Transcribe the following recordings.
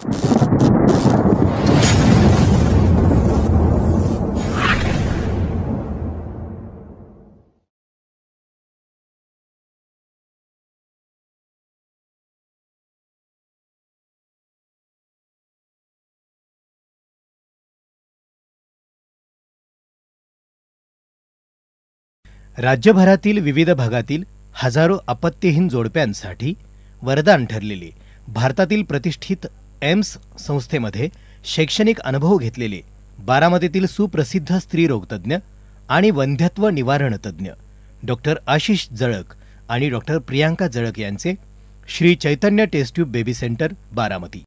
राज्यभरातील विविध भागातील हजारो अपत्यहीन जोडप्यांसाठी वरदान ठरलेले भारतातील प्रतिष्ठित एम्स संस्थेमध्ये शैक्षणिक अनुभव घेतलेले बारामतीतील सुप्रसिद्ध स्त्रीरोगतज्ञ आणि वंध्यत्व निवारण तज्ञ डॉक्टर आशिष जळक आणि डॉक्टर प्रियांका जळक यांचे Shri Chaitanya test tube baby centre Baramati.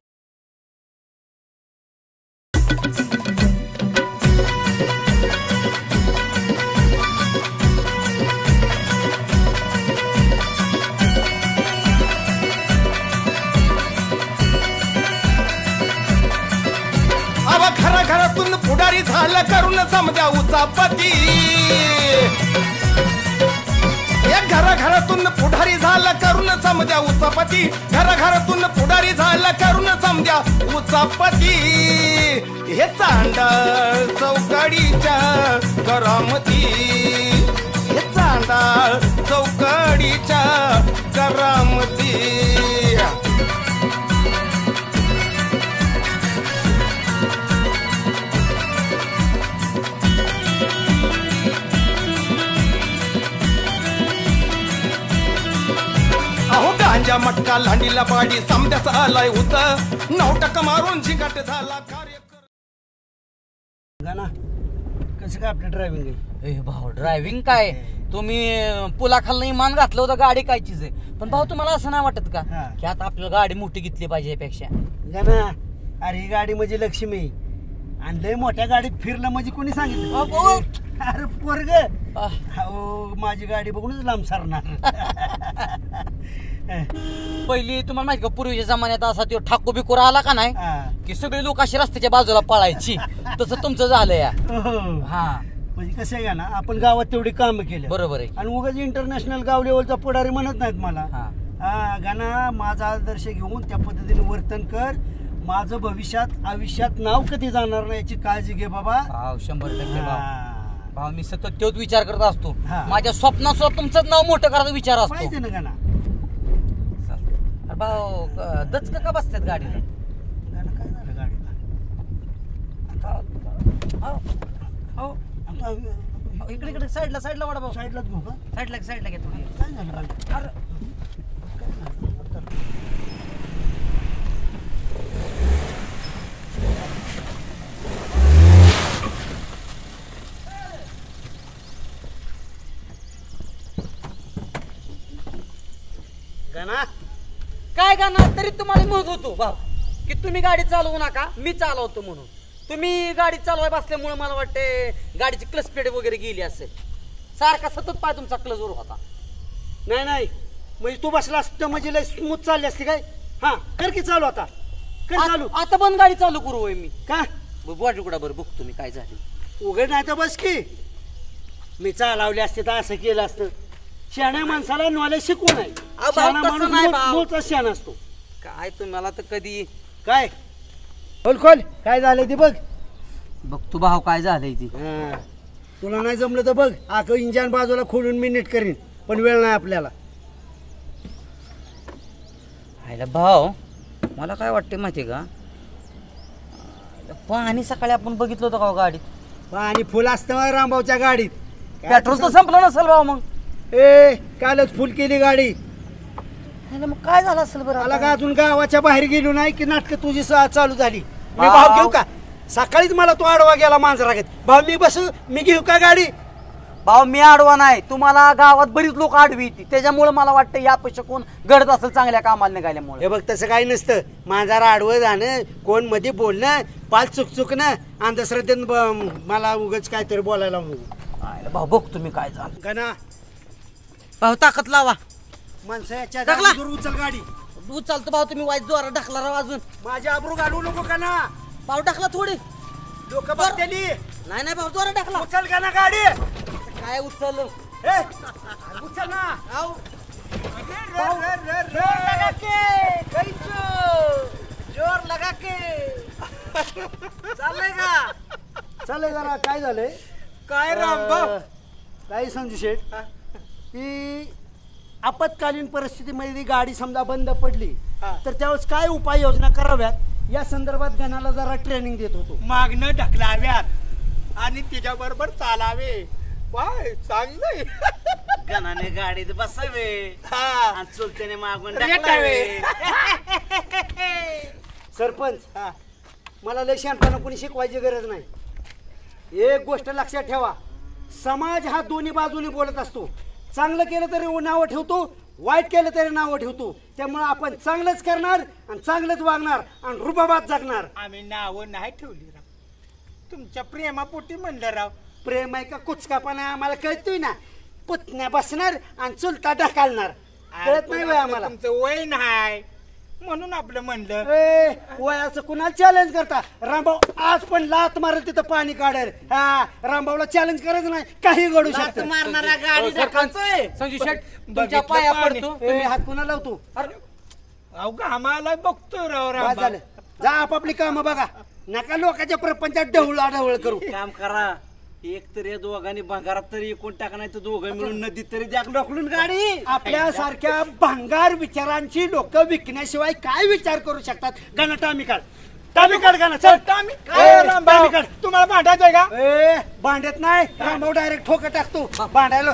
घरातून पुढारी झालं करून समजा उचापती. घरातून पुढारी झालं करून समजा उचापती. घरातून पुढारी झालं करून समजा उचापती. हे चांडाळ चौकडीच्या करामती. हे चांडाळ चौकडीच्या करामती. गांजा मटका लांडीला पाडी समद्याचा आलाय होत. 9% मारून झिंगाट झाला कार्यक्रम. गाना कसं काय आपलं ड्रायव्हिंग आहे? भाऊ ड्रायव्हिंग काय तुम्ही पुलाखालनं इमान घातलं होतं गाडी काय चीज आहे. पण भाऊ तुम्हाला असं नाही वाटत का की आता आपल्याला गाडी मोठी घेतली पाहिजे यापेक्षा? गाना अरे ही गाडी म्हणजे लक्ष्मी आणि लय मोठ्या गाडीत फिरलं म्हणजे कोणी सांगितलं? अरे पोरग माझी गाडी बघूनच लांब सरणार. पहिली तुम्हाला माहिती का पूर्वीच्या जमान्यात असा तो ठाकू बिकूर आला का नाही की सगळी लोक अशी रस्त्याच्या बाजूला पळायची. तसं तुमचं झालं या. हा म्हणजे कसं आहे ना आपण गावात तेवढी काम केली बरोबर आहे आणि उगाच इंटरनॅशनल गाव लेवलचा पुढारी म्हणत नाहीत मला. गाना माझा आदर्श घेऊन त्या पद्धतीने वर्तन कर. माझं भविष्यात आयुष्यात नाव कधी जाणार नाही याची काळजी घे बाबा. 100% भाऊ मी सतत तोच विचार करत असतो. माझ्या स्वप्नात सुद्धा तुमचं नाव मोठं करायचा विचार असतो. पाहिजे ना गाना. भाऊ दचक का बसतात गाडीला? काय झालं गाडीला? इकडे इकडे साईडला वाढा भाऊ. साईडलाच घेऊ का? साईडला घ्या थोडी. काय झालं गाडी? गाना काय गाणं तरी तुम्हाला म्हणत होतो भाऊ की तुम्ही गाडी चालवू नका मी चालवतो म्हणून. तुम्ही गाडी चालवाय बसल्यामुळे मला वाटते गाडीची क्लच प्लेट वगैरे गेली असेल. सारखा सतत पाय तुमचा क्लचवर होता. नाही म्हणजे तू बसला असतं म्हणजे लय स्मूथ चालली असते काय? हा कर की चालू आता. कर चालू आता पण गाडी चालू करू मी का? वाट उघडा बरं बघतो मी काय झालं. उघड नाही तर बस की. मी चालवली असते तर असं केलं असतं. शहाण्या माणसाला नॉलेज शिकवू नाही. शहाणा असतो काय तुम्हाला तर कधी काय खोल काय झालंय ते बघ. बघतो भाऊ काय झालंय ती. तुला नाही जमलं तर बघ आख इंजन बाजूला खोलून मी नीट करीन पण वेळ नाही आपल्याला. भाऊ मला काय वाटते माहितीये का पाणी सकाळी आपण बघितलं होतं का गाडीत? पाणी फुल असतं रामभाऊच्या गाडीत. पेट्रोल तर संपलं नसेल भाऊ मग? कालच फुल केली गाडी. मग काय झालं असेल बरं? मला का अजून गावाच्या बाहेर गेलो नाही की नाटक तुझी चालू झाली. मी भाव घेऊ का? सकाळीच मला तो आडवा गेला मांजरागत. भाऊ मी बसू मी घेऊ का गाडी? भाऊ मी आडवा नाही. तुम्हाला गावात बरीच लोक आडवी येते त्याच्यामुळे मला वाटतं यापेक्षा कोण घडत असेल चांगल्या कामाला निघाल्यामुळे. हे बघ तसं काही नसतं. मांजरा आडवं जाणं कोण मध्ये बोलणं पाल चुकणं अंधश्रद्धेनं मला उगाच काहीतरी बोलायला नको. भाऊ बघ तुम्ही काय झालं का ना. भाऊ ताकद लावा. माणसं याच्या टाकला. उचल गाडी. उचलतो भाऊ तुम्ही वाईट जोरात ढकला राव अजून. माझी आबरू घालू नको का ना. भाऊ ढकला थोडी. लोक बघतेली. नाही भाऊ जोरात ढकला. उचल का ना गाडी. काय उचल उचल ना. जोर लगा के चाललंय का? चाललंय जरा काय झालंय काय रामभाऊ काय संजू शेठ की आपत्कालीन परिस्थितीमध्ये गाडी समजा बंद पडली तर त्यावेळेस काय उपाययोजना कराव्यात या संदर्भात गणाला जरा ट्रेनिंग देत होतो. मागणं ढकलाव्यात आणि तिच्या बरोबर चालावे. वाय चांगलंय. गणाने गाडीत बसावे हा आणि चुलत्याने मागून रेटावे. सरपंच हा. मला लय शहाणपणा कोणी शिकवायची गरज नाही. एक गोष्ट लक्षात ठेवा, समाज हा दोन्ही बाजूने बोलत असतो. चांगलं केलं तरी नावं ठेवतो, वाईट केलं तरी नावं ठेवतो. त्यामुळे आपण चांगलंच करणार आणि चांगलंच वागणार आणि रुबाबात जगणार. आम्ही नावं नाही ठेवली राव, तुमच्या प्रेमापोटी म्हणलं राव. प्रेम आहे का कुचकापणा आम्हाला कळतोय ना. पुतण्या बसणार आणि चुलता ढकलणार कळत नाही वय आम्हाला. तुमचं वय नाही म्हणून आपलं म्हणलं. ए वयाचं कुणाला चॅलेंज करता? रामभाऊ आज पण लात मारत तिथं पाणी काढेल. हा रामभाऊला चॅलेंज करायचं नाही, काही घडू शकतं. मारणारा गाडी ढकलतोय. संजू शेठ तुमच्या पाया पडतो. तुम्ही हात कुणा लावतो? अहो आम्हाला बघतो राव बस झालं, राम. जा आपापली कामं बघा, नका लोकांच्या प्रपंचात ढवळ करू. काम करा, एक तर या दोघांनी भंगारात तरी एकूण टाका, नाही तर दोघं मिळून नदीत तरी द्या ढकलून गाडी. आपल्यासारख्या भंगार विचारांची लोक विकण्याशिवाय काय विचार करू शकतात? गाणं टामी काढ, टामी काढ गाणं. चल टामी काढ. तुम्हाला भांडायचंय का? ए भांड्यात नाही, रामभाऊ डायरेक्ट ठोकं टाकतो भांडायला.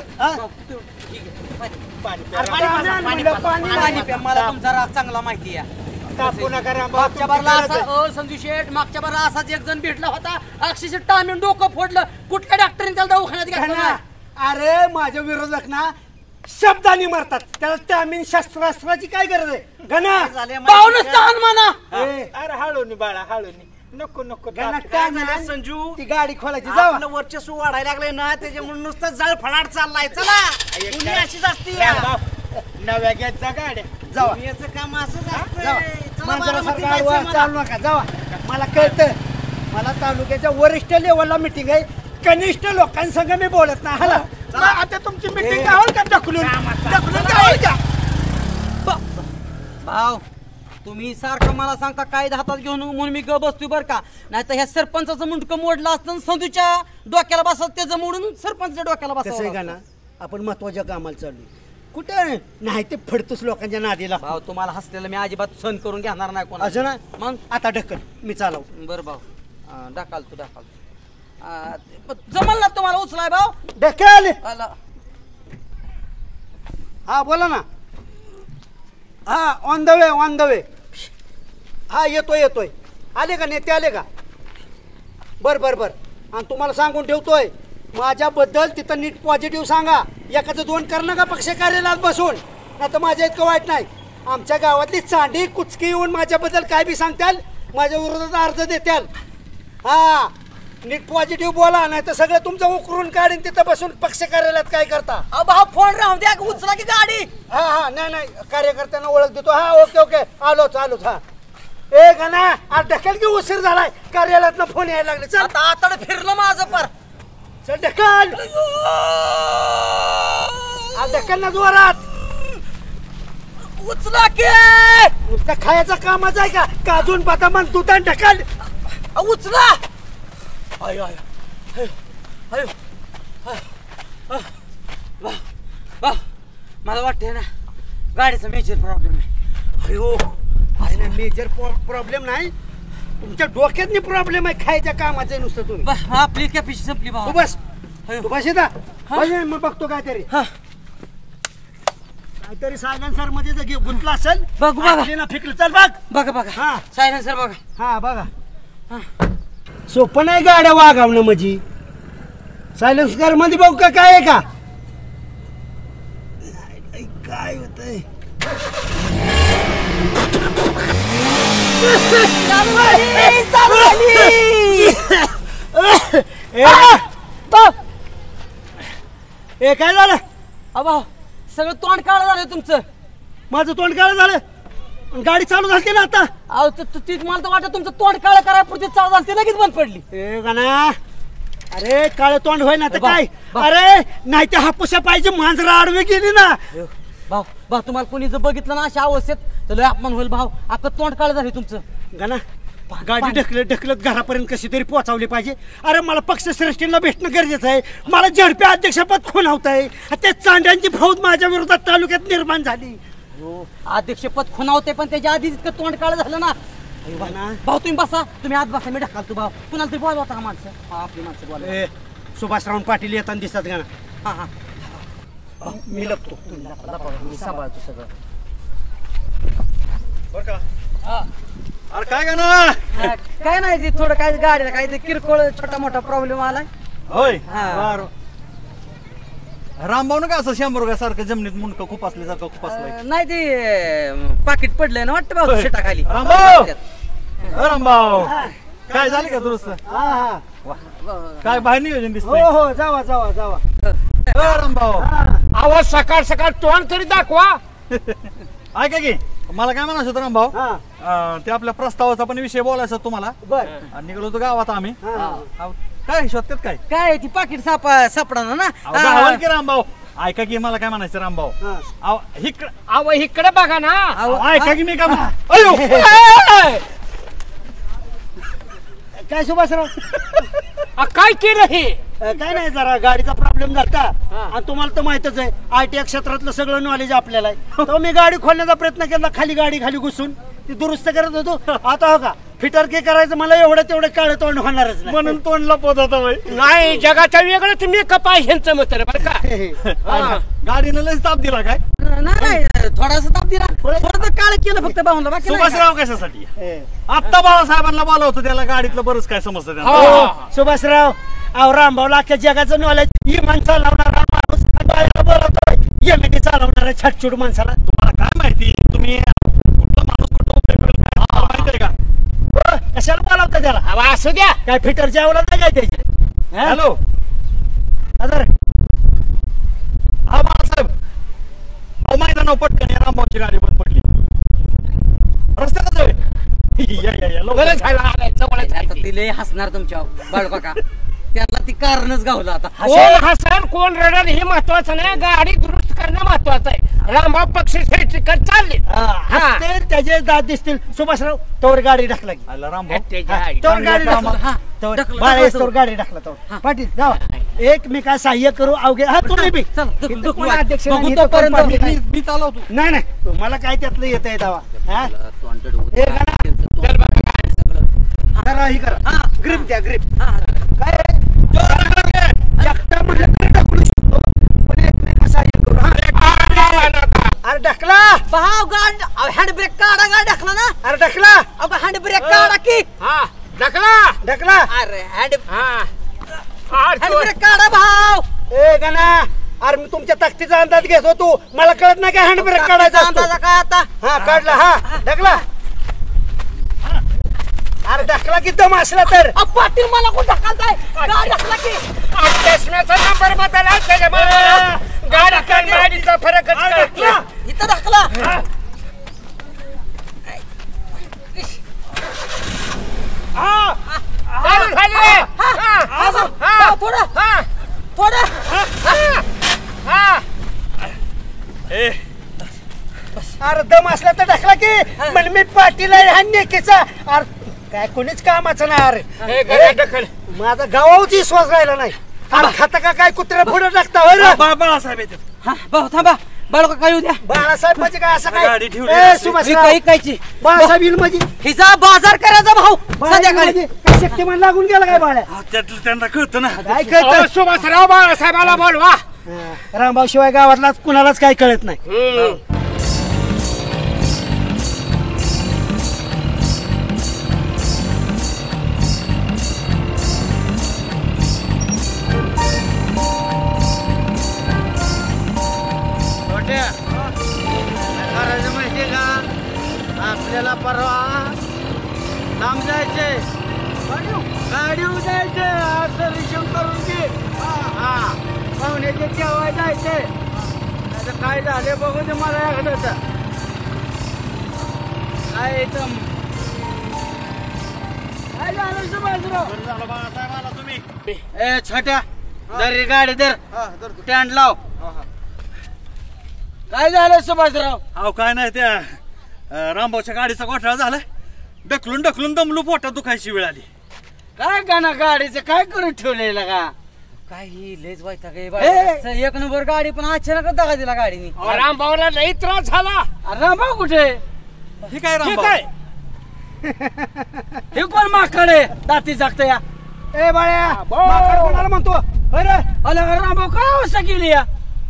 पाणी प्या, मला तुमचा राग चांगला माहिती आहे. कापू नका मागच्या बारला रामभाऊ. संजू शेठ मागच्या बारला असाच एक जण भेटला होता, अक्षरशः टामीन डोकं फोडलं. कुठल्या डॉक्टरने त्याला दवाखान्यात घातलं? अरे माझ्या विरोधक ना शब्दांनी मारतात, त्याला टामीन शस्त्रास्त्राची काय गरज आहे? गणा पाऊलच तहान म्हणा. अरे हळूनी बाळा हळूनी, नको नको. काय झालं संजू? ती गाडी खोलायची जावा. आपलं वर्चस्व वाढायला लागलंय ना, त्याच्यामुळे नुसतं जळ फडाट चाललाय. चला दुनिया अशीच असते या. नव्या घ्यायचा गाड्या जावा दुनियाचं काम असंच जावा. असतंय. चला मांजरासारखं बारामतीत आडवा जायचंय मला. चालू नका, जावा. मला कळतं, मला तालुक्याच्या वरिष्ठ लेवलला मिटिंग आहे, कनिष्ठ लोकांसंग मी बोलत नाही. हाला चला, आता तुमची मीटिंग गावल का? ढकलून गावल का? भाऊ तुम्ही सारखं मला सांगता काय हातात घेऊन म्हणून मी ग बसतोय बरं का. नाही तर ह्या सरपंचाचं मुंडकं मोडलं असतं, संधूच्या डोक्याला बसत त्याचं मोडून सरपंचच्या डोक्याला कसं आहे का ना, बसत. आपण महत्वाच्या कामाला चाललोय. कुठं नाही ते फडतोस लोकांच्या नादीला. भाऊ तुम्हाला हसलेलं मी अजिबात सहन करून घेणार नाही कोणा. असं ना मग आता ढक्कन मी चालव. बरं भाऊ ढकाल तू जमल ना तुम्हाला उचलाय भाऊ? ढकल. आला. हा बोला ना. हा ऑन द वे. हा येतोय. आले का नेते आले का? बर. आणि तुम्हाला सांगून ठेवतोय, माझ्याबद्दल तिथं नीट पॉझिटिव्ह सांगा. एकाचं दोन करणं का पक्ष कार्यालयात बसून, नाही तर माझ्या इतकं वाईट नाही. आमच्या गावातली चांडी कुचकी येऊन माझ्याबद्दल काय बी सांगताल, माझ्या विरोधात अर्ज देत्याल. हा नीट पॉझिटिव्ह बोला, नाही तर सगळं तुमचं उकरून काढीन. तिथं बसून पक्ष कार्यालयात काय करता? भाऊ फोन राहून द्या, उचला की गाडी. हा नाही कार्यकर्त्यांना ओळख देतो. हा ओके आलोच. हा ए गाना आज ढकल की उशीर झालाय, कार्यालयात फोन यायला लागले. चल आता आतड फिरलं माझं पर. चल ढकल. आज ढकल ना जोरात. उचला की. नुसतं खायचा कामाचा आहे का? काजून बदाम दुधान ढकल. उचला. मला वाटतंय ना गाडीचा मेजर प्रॉब्लेम आहे. अरे मेजर प्रॉब्लेम नाही, तुमच्या डोक्यातनी प्रॉब्लेम आहे. खायच्या कामाचं आहे नुसतं. तुम्ही आपली कॅपॅसिटी संपली भाऊ. तू बस इथं. मग बघतो काहीतरी सायलेन्सर मध्ये गुंतला असेल. बघा फिकलं. चल बघा. हा सायलेन्सर बघा. हा बघा. सोपं नाही गाड्या वागवणं म्हणजे. सायलेन्सर मध्ये बघू का काय आहे का? काय होतंय? ए काय झालं? अबा सगळं तोंड काळं झालं तुमचं. माझं तोंड काळं झालं? गाडी चालू झाली ना आता. अहो मला तर वाटतं तुमचं तोंड काळं करायपुरती चालू झाली, ती लगेच बंद पडली. ए गाना, अरे काळ तोंड होय ना तर काय? अरे नाही ते हापुसा पाहिजे, मांजरा आडवी गेली ना. भाऊ तुम्हाला कोणी जर बघितलं ना अशा अवस्थेत तर लय अपमान होईल भाऊ. आपलं तोंड काळं झालं तुमचं. गाना गाडी ढकलत घरापर्यंत कशी तरी पोहोचवली पाहिजे. अरे मला पक्षश्रेष्ठींना भेटणं गरजेचं आहे. मला झडपी अध्यक्षपद खुणावत आहे. त्या चांड्यांची फौज माझ्या विरोधात तालुक्यात निर्माण झाली. अध्यक्षपद खुणावते पण त्याच्या आधीच इतकं तोंड काळ झालं ना. भाऊ तुम्ही बसा, तुम्ही आत बसा, मी ढकलतो. भाऊ कुणाला तरी बोलवा का माणसं? आपली माणसं बोला. सुभाषराव पाटील येताना दिसतात का ना? हा हा मी लपतो. मी सांभाळतो सगळं. अरे काय का ना काय नाही ते थोडं काय गाडीला काय ते किरकोळ छोटा मोठा प्रॉब्लेम आलाय. होय हा. रामभाऊ ना का असं 100 रुपयासारखं जमिनीत मुंडकं खूप असल्यासारखं खूप असलंय. नाही ते पाकिट पडलंय ना वाटतं भाऊ शेटाखाली. रामभाऊ रामभाऊ काय झालं का दुरुस्त? काय बाहेर नियोजन दिसतंय? हो हो जावा जावा जावा. रामभाऊ आवाज सकाळ सकाळ तोंड तरी दाखवा. ऐका की मला काय म्हणायचं होतं रामभाऊ, ते आपल्या प्रस्तावाचा पण विषय बोलायचा तुम्हाला. बर आणि निघालो होतो गावात आम्ही. काय शोधतात काय काय ती पाकिट सापडा ना. गावाला की रामभाऊ ऐका की मला काय म्हणायचं रामभाऊ, अव इकडे बघा ना. ऐका की मी काय काय सुभाषराव काय केलं हे? काय नाही जरा गाडीचा प्रॉब्लेम झाला आणि तुम्हाला तर माहितच आहे आयटी क्षेत्रातलं सगळं नॉलेज आपल्याला आहे. तर मी गाडी खोलण्याचा प्रयत्न केला, खाली घुसून ती दुरुस्त करत होतो. आता हो का फिटर के करायचं मला एवढं तेवढं काळ तोंड होणारच नाही. म्हणून तोंड लपवत होता. नाही जगाच्या वेगळंच मेकअप आहे ह्यांचं मत बरं का. गाडीनं लयच ताप दिला काय? नाही थोडासा ताप दिला, थोडं काळ केलं फक्त बाहुंला. बाकी नाही. सुभाषराव कशासाठी? आत्ता बाळासाहेबांना बोलावतो, त्याला गाडीतलं बरंच काय समजतं त्यांना. हो, सुभाषराव अहो रामभाऊला अख्ख्या जगाचं नॉलेज इमान चालवणारा माणूस गाडीला बोलवतोय एमएटी चालवणारा छटछूट माणसाला. तुम्हाला काय माहिती तुम्ही कुठला माणूस कुठं उपयोग करेल काय माहिती आहे का? कशाला बोलावता त्याला? अहो, असू द्या. काय फिटरच्या अवलाद नाही काय त्याची? हॅलो अदर हा बाळासाहेब, अहो मैदानाव पटकन या रामभाऊची गाडी बंद पडली रस्त्यातच आहे. या बरं झालं आलाय, जवळच आहे आता ते. ती लय हसणार तुमच्या बाळू काका. त्याला ती कारणच गावलं आता. कोण हसन कोण रडल हे महत्वाचं नाही, गाडी दुरुस्त करणं महत्वाचं आहे. रामभाऊ पक्ष चालले. हसते त्याचे दात दिसतील. सुभाषराव तोवर गाडी ढकला की. आला रामभाऊ. तोवर गाडी ढकला. हा, तोवर ढकला, बाळा ढकला. तोवर गाडी ढकला. तोवर पाटील जावा एकमेका सहाय्य करू अवघे. हा तुम्ही बी चल, ढकलू, इथं ढकलू. कोण अध्यक्ष बघू नाही, इथं कोण तोपर्यंत. पाटील नाही. मी चालवतो. नाही नाही तुम्हाला काय त्यातलं येत आहे दावा. हा? हे जरा ही करा ग्रिप द्या ग्रिप. काय एकटा म्हटलं तर ढकलू शकतो पण एकमेका सहाय्य करू. अरे ढकला. भाऊ गाड हँड ब्रेक काढा, गाडी ढकला ना. अरे ढकला. अगं हँड ब्रेक काढा की. ढकला. अरे हँड ब्रेक काढा भाऊ. ए गणा अरे मी तुमच्या ताकदीचा अंदाज घेतो. तू मला कळत नाही का हँड ब्रेक काढायचा असतो? अंदाजा काय आता? हा काढला. हा ढकला. अरे ढकला की दम असला तर. पाटील मला कोण ढकलताय? गाडी ढकला की. नंबर बदला त्याच्यामुळे गाडीचा फरकच कळत. इथं ढकला. चालू झाली. थोडं अरे दम असला तर ढकला की. म्हणजे मी पाटील आहे हा नेकीचा. अरे काय कोणीच कामाचं नाही. अरे ढकल. माझा गावाची विश्वास राहिला नाही. अरे खाता का काय कुत्र्या पुढे टाकता होय रे? बाळासाहेब येते. हा भाऊ थांबा. बाळू काका येऊ द्या. बाळासाहेब म्हणजे काय असं काय? गाडी ठेवली ए, असती. सुभाषराव. ऐकायची बाळासाहेब येईल म्हणजे हिचा बाजार करायचा भाऊ संध्याकाळी. म्हणजे काय शक्तिमान लागून गेला काय बाळा? त्यातलं त्यांना कळतं ना. काय कळत सुभाषराव बाळासाहेबाला बोलवा. रामभाऊ शिवाय गावातला कुणालाच काही कळत नाही. आपल्याला परवा लांब जायचे, गाडी जायचे, सर्व्हिसिंग करून घे. पाहुण्याचे जेवाय जायचे. आता काय झाले बघू दे मला एखादं. काय एकदम काय झालं सुभाषराव? ए छोट्या दर गाडी दर स्टँड लाव. काय झालं सुभाषराव? अहो काय नाही त्या रामभाऊच्या गाडीचा घोटाळा झालाय. ढकलून ढकलून दमलो, पोटात दुखायची वेळ आली. काय गाणं गाडीचं काय करून ठेवलेलं का? काही लेज व्हायचा काही एक नंबर गाडी पण अचानक दगा दिला गाडीने. रामभाऊला लई त्रास झाला. रामभाऊ कुठे? हे काय हे रामभाऊ? काय हे कोण माकडे दाती जागत या? ए बाळ्या, माकड कोणाला म्हणतो? अरे अला रामभाऊ काय अवस्था केली या?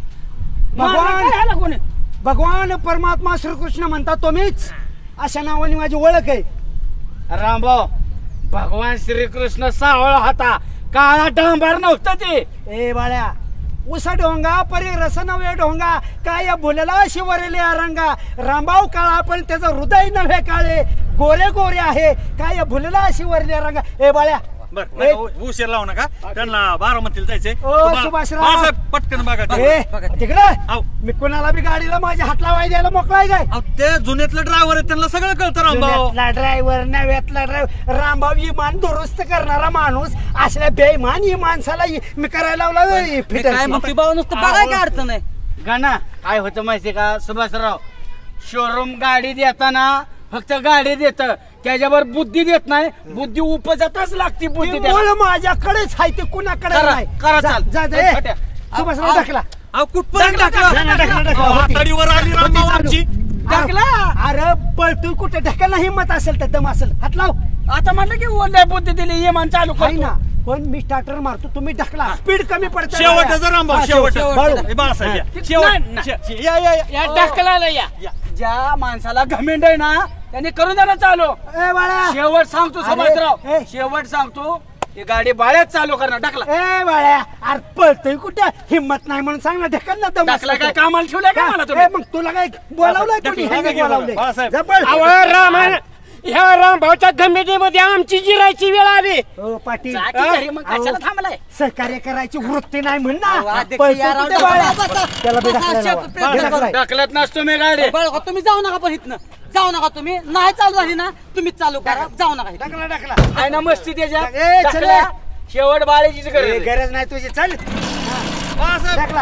भगवान भगवान परमात्मा श्रीकृष्ण म्हणतात तुम्हीच, अशा नावाने माझी ओळख आहे. रामभाऊ, भगवान श्रीकृष्ण सावळ होता, काळा डांबर नव्हतं ते. ए बाळ्या, उसा ढोंगा परी रस नव्हे ढोंगा, काय या भुलेला शिवरेले रंगा. रामभाऊ काळा पण त्याचं हृदय नव्हे काळे, गोरे गोरे आहे, काय या भुलेला शिवरेले रंगा. ए बाळ्या, बरं उशीर लावू नका, त्यांना बारामतीला जायचंय. सुभाषराव. बाळासाहेब, पटकन बघा. तिकडे मी कोणाला बी गाडीला माझ्या हात लावाय द्यायला मोकळाय काय? ते जुन्यातलं ड्रायव्हर आहे, त्यांना सगळं कळतं रामभाऊ. ड्रायव्हर नव्यातला ड्रायव्हर. रामभाऊ इमान दुरुस्त करणारा माणूस, असल्या बेईमान ही माणसाला मी करायला लावला. काय मग भाऊ नुसतं बघाय काय अडचण आहे. गाणा काय होतं माहितीये का सुभाषराव, शोरूम गाडी देताना फक्त गाडी देत, त्याच्यावर बुद्धी देत नाही. बुद्धी उपजतच लागते. बुद्धी माझ्याकडेच आहे, ते कुणाकडे नाही. सुभाषराव टाकला. कुठपर्यंत हाताडीवर आली रामभाऊ आमची. टाकला. अरे पळतोय कुठे? ढकलला हिंमत असेल तर दम असेल, हात लाव. आता म्हटलं की ओल्या बुद्धी दिली, इमान चालू काही ना. पण मी स्टार्टर मारतो, तुम्ही ढकला, स्पीड कमी पडते. शेवटचा रामभाऊ, शेवट. बाळासाहेब या ढकलायला या. ज्या माणसाला घमेंड आहे ना, त्याने करून द्या ना चालू. शेवट सांगतो सुभाषराव, शेवट सांगतो, ही गाडी बाळ्यात चालू करणार. टाकला. ए बाळ्या, अरे पळतोय कुठे? हिंमत नाही म्हणून सांग ना, ढकल ना. टाकला काय कामाला ठेवलंय का मला तुम्ही? मग तुला काय बोलावलंय? राम, ह्या रामभाऊच्या गमेडीमध्ये आमची जिरायची वेळ आली. पाटील, कशाला थांबलाय? सहकार्य करायची वृत्ती नाही म्हण ना. ढकलत नसतो मी गाडी. तुम्ही जाऊ नका, पण इथनं जाऊ नका. तुम्ही नाही चालू झाली ना, तुम्हीच चालू करा, जाऊ नका. ढकला ढकला. आहे ना मस्ती त्याच्या. शेवट बाळीचीच गरज नाही तुझी. चल ढकला.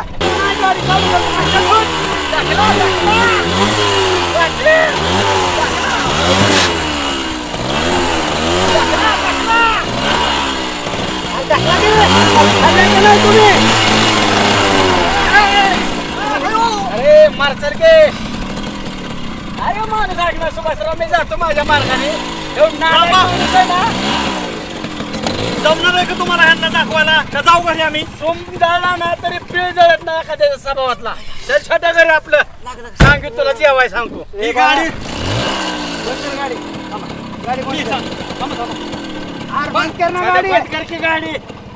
अरे मारचल के. अरे माणूस ऐकणार सुभाषराव, मी जातो माझ्या मार्गाने. जमणार आहे का तुम्हाला ह्यांना दाखवायला? का जाऊ घरी आम्ही? सोम जळला ना तरी पिळ जळत नाही एखाद्या स्वभावातला. तर छोट्या घरी आपलं सांगित तुला जेवाय सांगतो. ही गाडी गाडी गाडी बंद कर ना. गाडी बंद कर की गाडी.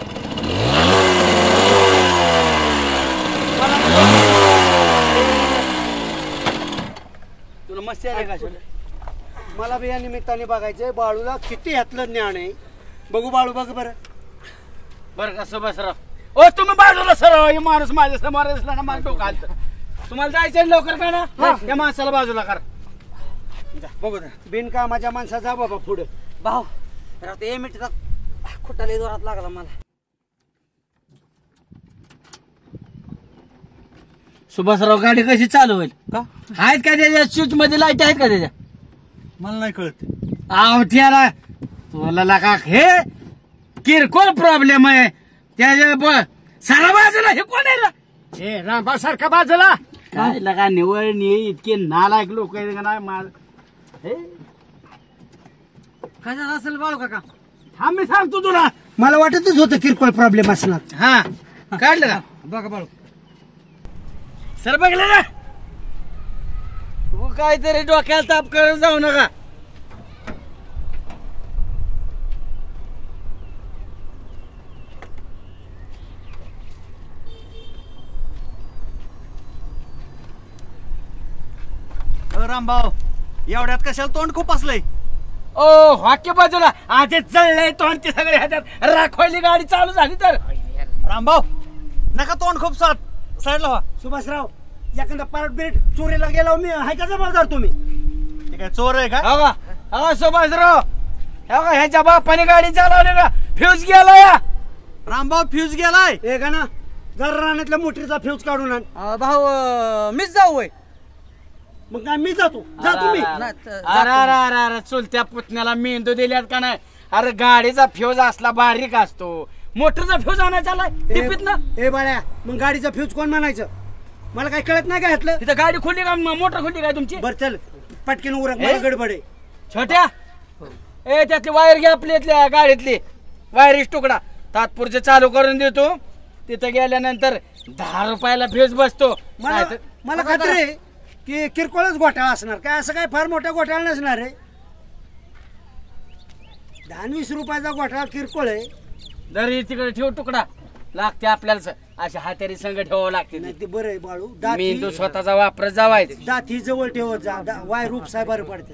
तुला मस्ती आली का? मला बी या निमित्ताने बघायचंय बाळूला किती ह्यातलं ज्ञान आहे. बघू बाळू, बघ बरं. बरं का सुभाषराव? ओ तुम्ही बाजूला सरळ, हे माणूस माझ्या समोर असला ना, मला डोकं आलतं. तुम्हाला जायचं लवकर का ना, त्या माणसाला बाजूला कर. बघू बिनकामाच्या माणसा जा बाबा पुढे. भाऊ ते मिनिटात खुटा लय जोरात लागला मला. सुभाषराव, गाडी कशी चालू होईल? का आहेत का त्याच्या स्विच मध्ये लाईट आहेत का त्याच्या? मला नाही कळत. आवठ्याला तुला लगा हे किरकोळ प्रॉब्लेम आहे त्याच्या. सारा बाजूला हे कोण आहे? ए रामभाऊ सारखा बाजूला. काय लगा निवळ इतके नालायक लोक आहेत का नाही? माझ काय झालं असेल बाळू काका? हा मी सांगतो तुला. मला वाटतच होतं किरकोळ प्रॉब्लेम असणार. हा काढलं का? बघा बाळू. सर बघलं ना, तू काहीतरी डोक्याला ताप करत जाऊ नका. रामभाऊ, एवढ्यात कशाला तोंड खूप असलंय? ओ वाक्य बाजूला. आधीच चढलंय तोंड, ते सगळे ह्याच्यात राखवायली गाडी चालू झाली तर. रामभाऊ, नका तोंड खूप साईडला व्हा. सुभाषराव, एखादा पार्ट बिट चोरीला गेला मी आहे का जबाबदार तुम्ही? ते काय चोर आहे का? हा सुभाषराव, ह्याच्या बापाने गाडी चालवली का? फ्यूज गेला या. रामभाऊ, फ्यूज गेलाय. हे का ना, जरा रानातल्या मोटरीचा फ्यूज काढून आण. भाऊ मीच जाऊ होय. मग काय मी जातो जा तुम्ही अरे चुलत्या पुतण्याला मेंदू दिल्यात का नाही? अरे गाडीचा फ्यूज असला बारीक असतो, मोटरचा फ्यूज आणायचा टिपीत ना. ए बाळ्या मग गाडीचा फ्यूज कोण म्हणायचं? मला काय कळत नाही काय ह्यातलं. तिथं गाडी खुलली का? मोटर खुलली काय तुमची? बर चल पटकीन उरक, मला गडबड आहे. छोट्या ए त्यातली वायर घ्या आपल्या गाडीतली वायरीच तुकडा तात्पुरचे चालू करून देतो. तिथं गेल्यानंतर 10 रुपयाला फ्यूज बसतो. मला खात्री आहे की किरकोळच घोटाळा असणार, काय असं काय फार मोठा घोटाळा नसणार आहे. 10-20 रुपयाचा घोटाळा किरकोळ आहे. जरी तिकडे ठेव तुकडा लागते आपल्याला, अशा हातारी संघ ठेवावं लागते. नाही ते बरं आहे बाळू. मेंदू स्वतःचा वापरत जावायचं. दाती जवळ ठेवत जा, वाय रूप साहेब बरं पडते.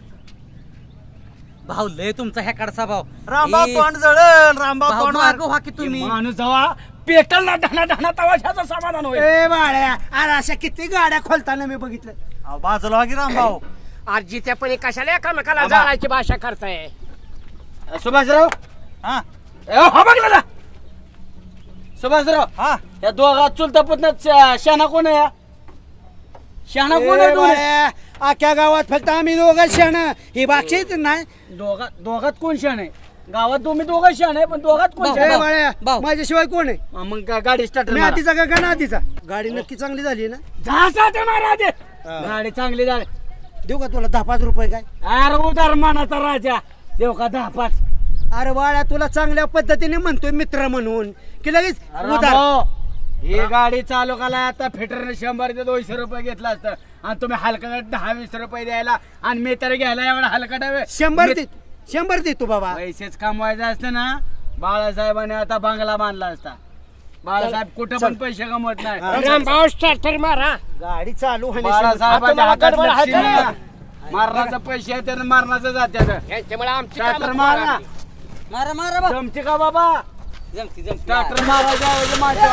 भाऊ लय तुमचा ह्याकडचा भाऊ. रामभाऊ तोंड जळल, रामभाऊ भाऊ, तोंड मागं व्हा की तुम्ही. माणूस जावा पेटल ना ढाणा तवा ह्याचं समाधान होईल. ए बाळ्या अरे अशा किती गाड्या खोलताना मी बघितलं. अहो, बाजूला वागी रामभाऊ. आजी त्या पण कशाला एकामेकाला जाळायची भाषा करताय? सुभाषराव हा हा बघला सुभाषराव हा या दोघा चुलता पुतना शहाणा कोण आहे? शहाणा कोण आहे? बाळ्या, अख्ख्या गावात फक्त आम्ही दोघं शहाण, ही बाकीच नाही. दोघात कोण शहाण आहे? गावात तुम्ही दोघं शहाण आहे, पण दोघात कोण शहाण ए आहे? बाळ्या माझ्याशिवाय कोण आहे? मग गाडी स्टार्ट मी आधीचा का ना आधीचा? गाडी नक्की चांगली झाली ना? गाडी चांगली झाली. देऊ का तुला 10-5 रुपये काय? अरे उदार मानाचा राजा देव का 10-5? अरे बाळ्या तुला चांगल्या पद्धतीने म्हणतोय मित्र म्हणून की लगेच उधार. ही गाडी चालू केला आता फिटरने 100 ते 200 रुपये घेतला असतं आणि तुम्ही हलका 10-20 रुपये द्यायला आणि मी तर घ्यायला एवढा हलका डावे 100 देतो बाबा. पैसेच कमवायचं असतं ना. बाळासाहेबांनी आता बंगला बांधला असता. बाळासाहेब कुठं पण पैसे कमवत नाही. रामभाऊ स्टार्टर मारा. गाडी चालू बाळासाहेबांच्या हातात लक्ष्मी आहे. मारण्याचं पैसे आहे त्यानं मारण्याचं जात्याचं. यांच्यामुळे आमची स्टार्टर कामं मारा. खराब. मारा मारा बा. जमते का बाबा? जमती स्टार्टर मारायचं आहे माझ्या.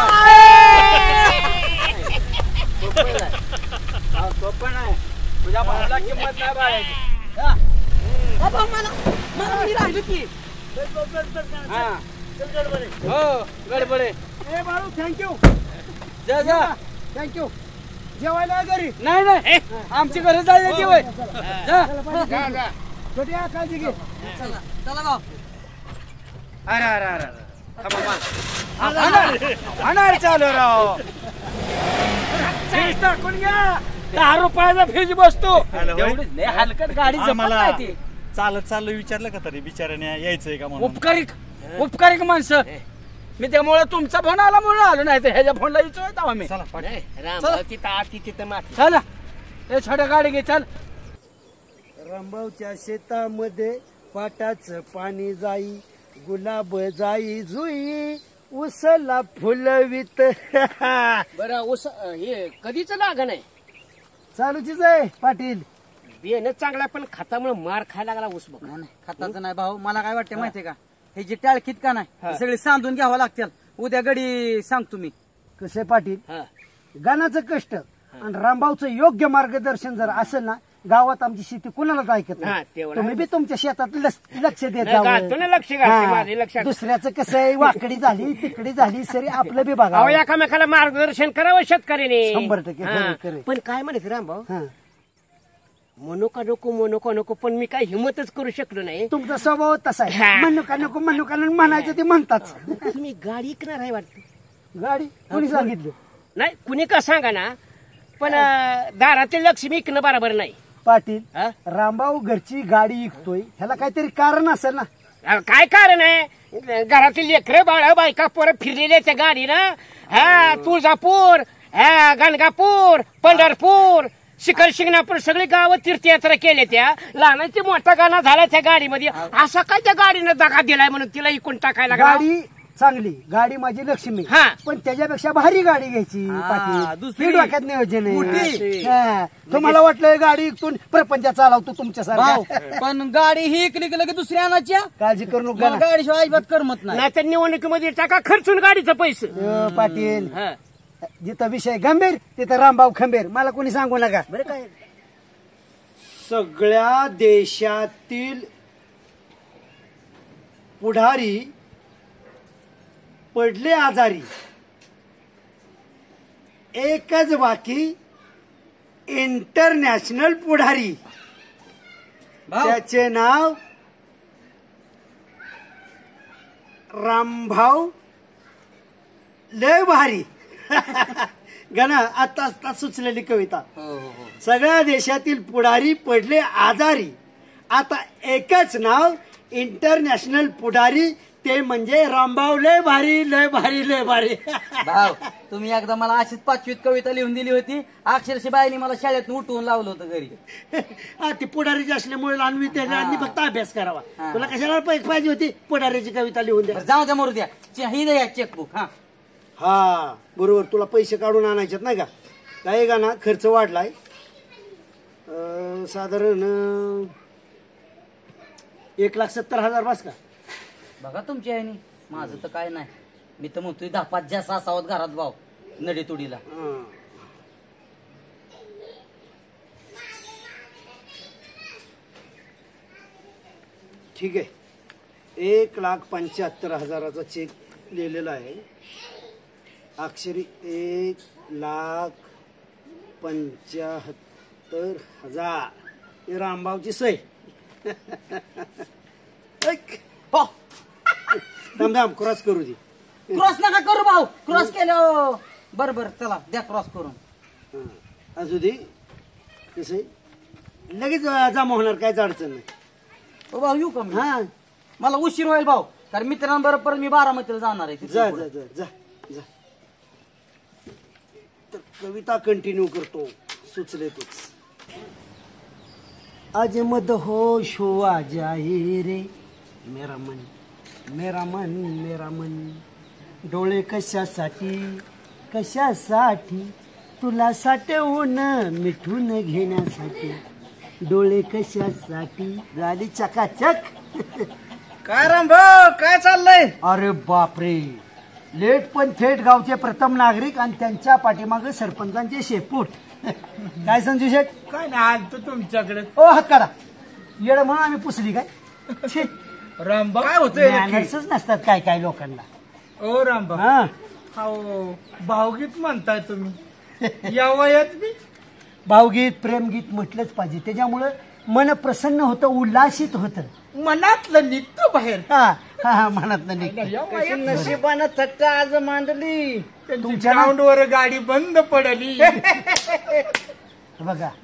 सोपं नाही. तुझ्या भावाला किंमत नाही बाळाची. हा. हो गडबडे. ए बाळू थँक्यू जा थँक्यू. जेवायला आहे घरी? नाही आमची घरी जायची वय. जा. छोटी काळजी घे. चला भाऊ. अरे अनार चालू राव. फ्यूज टाकून घ्या. 10 रुपयाचा फ्यूज बसतो. एवढी लय हलकट गाडी जमत आम्हाला नाही ती. चालत चाललं विचारलं का तरी बिचाऱ्याने यायचंय का म्हणून? उपकारिक माणसं. मी त्यामुळे तुमचा फोन आला म्हणून आलो, नाही तर ह्याच्या फोनला विचारतो आम्ही. रामभाऊ तिथं आती तिथं माती. चला हे छोट्या गाडी घे चल. रामभाऊच्या शेतामध्ये पाटाचं पाणी जाई, गुलाब जाई जुई, उसला फुलवित. बरं ऊस हे कधीच लागण आहे. चालूचीच आहे पाटील. बियाणं चांगला पण खतामुळे मार खायला लागला ऊस बघ. नाही खताचं नाही भाऊ. मला काय वाटतं माहितीये का, हे जे टाळकीत का नाही सगळे सांधून घ्यावं लागतील. उद्या गडी सांगतो मी. कसे पाटील, हा. गाण्याचं कष्ट आणि रामभाऊचं योग्य मार्गदर्शन जर असेल ना, गावात आमची शेती कुणालाच ऐकत हा, नाही. तेवढं तुम्ही बी तुमच्या शेतात लक्ष देत नाही, घालतो ना लक्ष घालते, माझे लक्ष. दुसऱ्याचं कसं आहे, वाकडी झाली तिकडी झाली सरी आपलं बी अहो बघा. एकामेकाला मार्गदर्शन करावं शेतकऱ्याने. 100% हा. खरं, खरं. पण काय म्हणायचं रामभाऊ, हा. म्हणू का नको पण मी काय हिंमतच करू शकलो नाही. तुमचा स्वभाव तसा आहे. हा. म्हणू का नको म्हणायचं ते म्हणताच. तुम्ही गाडी विकणार आहे वाटतं. गाडी कोणी सांगितलं? नाही कुणी का सांगा ना, पण दारातील लक्ष्मी विकणं बरोबर नाही. पाटील, हा? रामभाऊ घरची गाडी विकतोय ह्याला काहीतरी कारण असेल ना. अहो, काय कारण आहे, घरातील लेकरं बाळा बायका पोरं फिरलेले त्या गाडीनं. हा तुळजापूर, हा गणगापूर, पंढरपूर, शिंगणापूर सगळी गावं तीर्थयात्रा केले. त्या लहानाची मोठा गाणा झाला त्या गाडीमध्ये. असा काय त्या गाडीनं दगा दिलाय म्हणून तिला इकून टाकायला लागला. गाडी चांगली, गाडी माझी लक्ष्मी, हा. पण त्याच्यापेक्षा भारी गाडी घ्यायची पाटील. दुसरी. हे डोक्यात नियोजन मोठी. आहे. हा. तुम्हाला वाटलं गाडी इकून प्रपंच चालवतो तुमच्या भाऊ सारखा. पण गाडी ही इकली की लगे दुसऱ्या आणायच्या. काळजी करू मला नका. गाडीशिवाय अजिबात करमत नाही. नाही तर निवडणुकीमध्ये टाका खर्चून गाडीचं पैसे. पाटील, हा. जिथं विषय गंभीर तिथं रामभाऊ खंबीर. मला कोणी सांगू नका. बरं काय सगळ्या देशातील पुढारी पडले आजारी, एकच बाकी इंटरनॅशनल पुढारी. भाऊ त्याचे नाव रामभाऊ लय भारी. गणा आता सुचलेली कविता. सगळ्या देशातील पुढारी पडले आजारी. आता एकच नाव इंटरनॅशनल पुढारी, ते म्हणजे रामभाऊ लय भारी लय भारी लय भारी. भाऊ तुम्ही एकदा मला अशीच 5वीत कविता लिहून दिली होती. अक्षरशः बाईने मला शाळेत उठवून लावलं होतं घरी. ती पुढारीची असल्यामुळे लहानवी त्यांनी फक्त अभ्यास करावा. तुला कशाला पाहिजे होती पुढारीची कविता लिहून द्या. जाऊ द्या मरू द्या. ही द्या चेकबुक. हा बरोबर, तुला पैसे काढून आणायचेत नाही का? काय का ना, खर्च वाढलाय साधारण 1,70,000 बस का? बघा तुमच्या ह्यानी, माझं तर काय नाही. मी तर म्हणतोय 10-5 जास्त असावत घरात भाऊ नडी तुडीला. ठीक आहे, 1,75,000चा चेक लिहिलेला आहे. अक्षरी 1,75,000. हे रामभाऊची सही. दमदम क्रॉस करू दे. क्रॉस नका करू भाऊ, क्रॉस केलं. बरोबर चला द्या क्रॉस करून. असू दे, कसं लगेच जमा होणार, काहीच अडचण नाही. ओ भाऊ येऊ का मी? हा मला उशीर होईल भाऊ, कारण मित्रांबरोबर मी बारामतीला जाणार आहे. जा जा जा जा जा. तर कविता कंटिन्यू करतो, सुचले तूच. आज मदहोश हुआ जाए रे मेरा मन मेरा मन मेरा मन. डोळे कशासाठी कशासाठी तुला साठवून मिठून घेण्यासाठी. डोळे कशासाठी झाली चकाचक. काय रामभाऊ काय चाललंय? अरे बापरे, लेट पण थेट गावचे प्रथम नागरिक आणि त्यांच्या पाठीमागे सरपंचांचे शेपूट. काय संजू शेठ? काय नाही, आलतो तुमच्याकडे. ओ हात काढा. येड म्हणून आम्ही पुसली काय? छे, रामभाऊ काय होतंय नक्की? मॅनर्सच नसतात काय काय लोकांना. ओ रामभाऊ, हा हो भावगीत म्हणताय तुम्ही या वयात बी? भावगीत प्रेमगीत म्हटलंच पाहिजे, त्याच्यामुळं मन प्रसन्न होतं, उल्हासित होतं. मनातलं निघतं बाहेर. हा हा हा, मनातलं निघतं. या वयात नशिबानं थट्टा आज मांडली. तुमच्या ग्राउंडवर गाडी बंद पडली. बघा,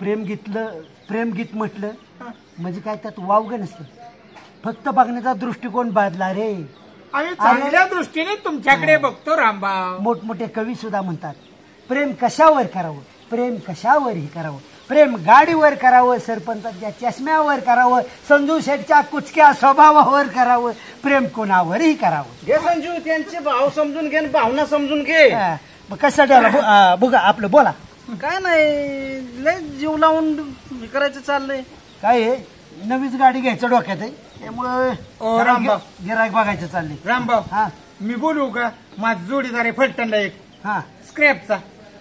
प्रेमगीत म्हटलं म्हणजे काय त्यात वावग नसतं, फक्त बघण्याचा दृष्टिकोन बदला रे. आम्ही चांगल्या दृष्टीने तुमच्याकडे बघतो रामभाऊ. मोठमोठे कवी सुद्धा म्हणतात, प्रेम कशावर करावं, प्रेम कशावरही करावं. प्रेम गाडीवर करावं, सरपंचाच्या चष्म्यावर करावं, संजू शेठच्या कुचक्या स्वभावावर करावं, प्रेम कोणावरही करावं. घे संजू, त्यांचे भाव समजून घे, भावना समजून घे. मग कशासाठी आला? बघा आपलं बोला. काय नाही, लय जीव लावून करायचं चाललंय. काय आहे, नवीच गाडी घ्यायचं डोक्यात आहे, त्यामुळे रामभाऊ. गिरायक बघायचं चाललंय. रामभाऊ हा मी बोलू का? माझा जोडीदार आहे फलटणला एक हा. स्क्रॅपचा.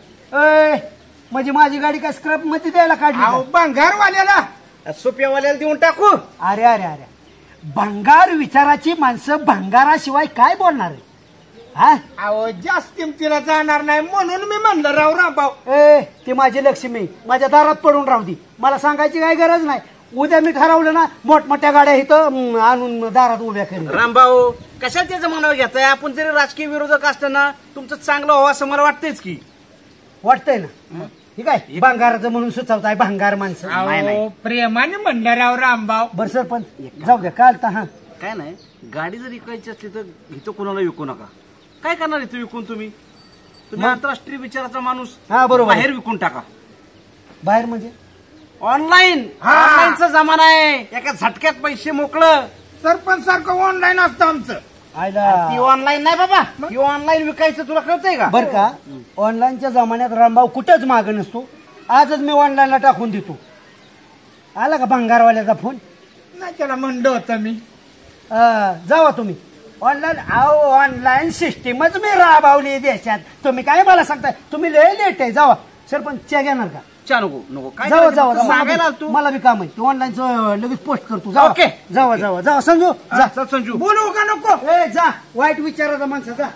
म्हणजे माझी गाडी काय स्क्रॅप मध्ये द्यायला काढली का? भंगारवाल्याला सोप्यावाल्याला देऊन टाकू. अरे अरे अरे, भंगार विचाराची माणसं भंगाराशिवाय काय बोलणार आहे? हा अहो जास्त किमतीला जाणार नाही म्हणून मी म्हणलं रामभाऊ. ते माझी लक्ष्मी माझ्या दारात पडून राहू दे, मला सांगायची काही गरज नाही. उद्या मी ठरवलं ना, मोठमोठ्या गाड्या इथं आणून दारात उभ्या करेन. रामभाऊ कशाला त्याचं मनावर घेताय? आपण जरी राजकीय विरोधक असताना तुमचं चांगलं व्हावं असं मला वाटतंच की. वाटतंय ना? ठीक आहे, भंगाराचं म्हणून सुचवताय भंगार माणसं. नाही, नाही. प्रेमाने म्हणलं रामभाऊ. बरं सरपंच जाऊ द्या, काल तर. हा काय नाही, गाडी जर विकायची असली तर इथं कोणाला विकू नका. काय करणार इथं विकून तुम्ही? तुम्ही आंतरराष्ट्रीय विचाराचा माणूस. हा बरोबर. बाहेर विकून टाका. बाहेर म्हणजे ऑनलाईन. ऑनलाईनचा जमाना आहे, एका झटक्यात पैसे मोकळं. सरपंच सारखं ऑनलाईन असतं आमचं. आयला ती ऑनलाईन नाही बाबा, ती ऑनलाईन विकायचं तुला कळतंय का? बर का, ऑनलाईनच्या जमान्यात रामभाऊ कुठंच माग नसतो. आजच मी ऑनलाईनला टाकून देतो. आला का भंगारवाल्याचा फोन? नाही, त्याला म्हणलं होतं मी. जावा तुम्ही ऑनलाईन. ऑनलाईन सिस्टीमच मी राबवली देशात. तुम्ही काय मला सांगताय? तुम्ही लय लेट आहे. जावा. सरपंच च्या घेणार का? चा नको नको. काय जावा करायचं? जावा, सांगायला तू. मला बी काम आहे. तू ऑनलाईनचं लगेच पोस्ट करतो. जावा. ओके. जावा जावा जावा. संजू जा. चल संजू. बोलू का नको? जा, वाईट विचाराचा माणसा जा.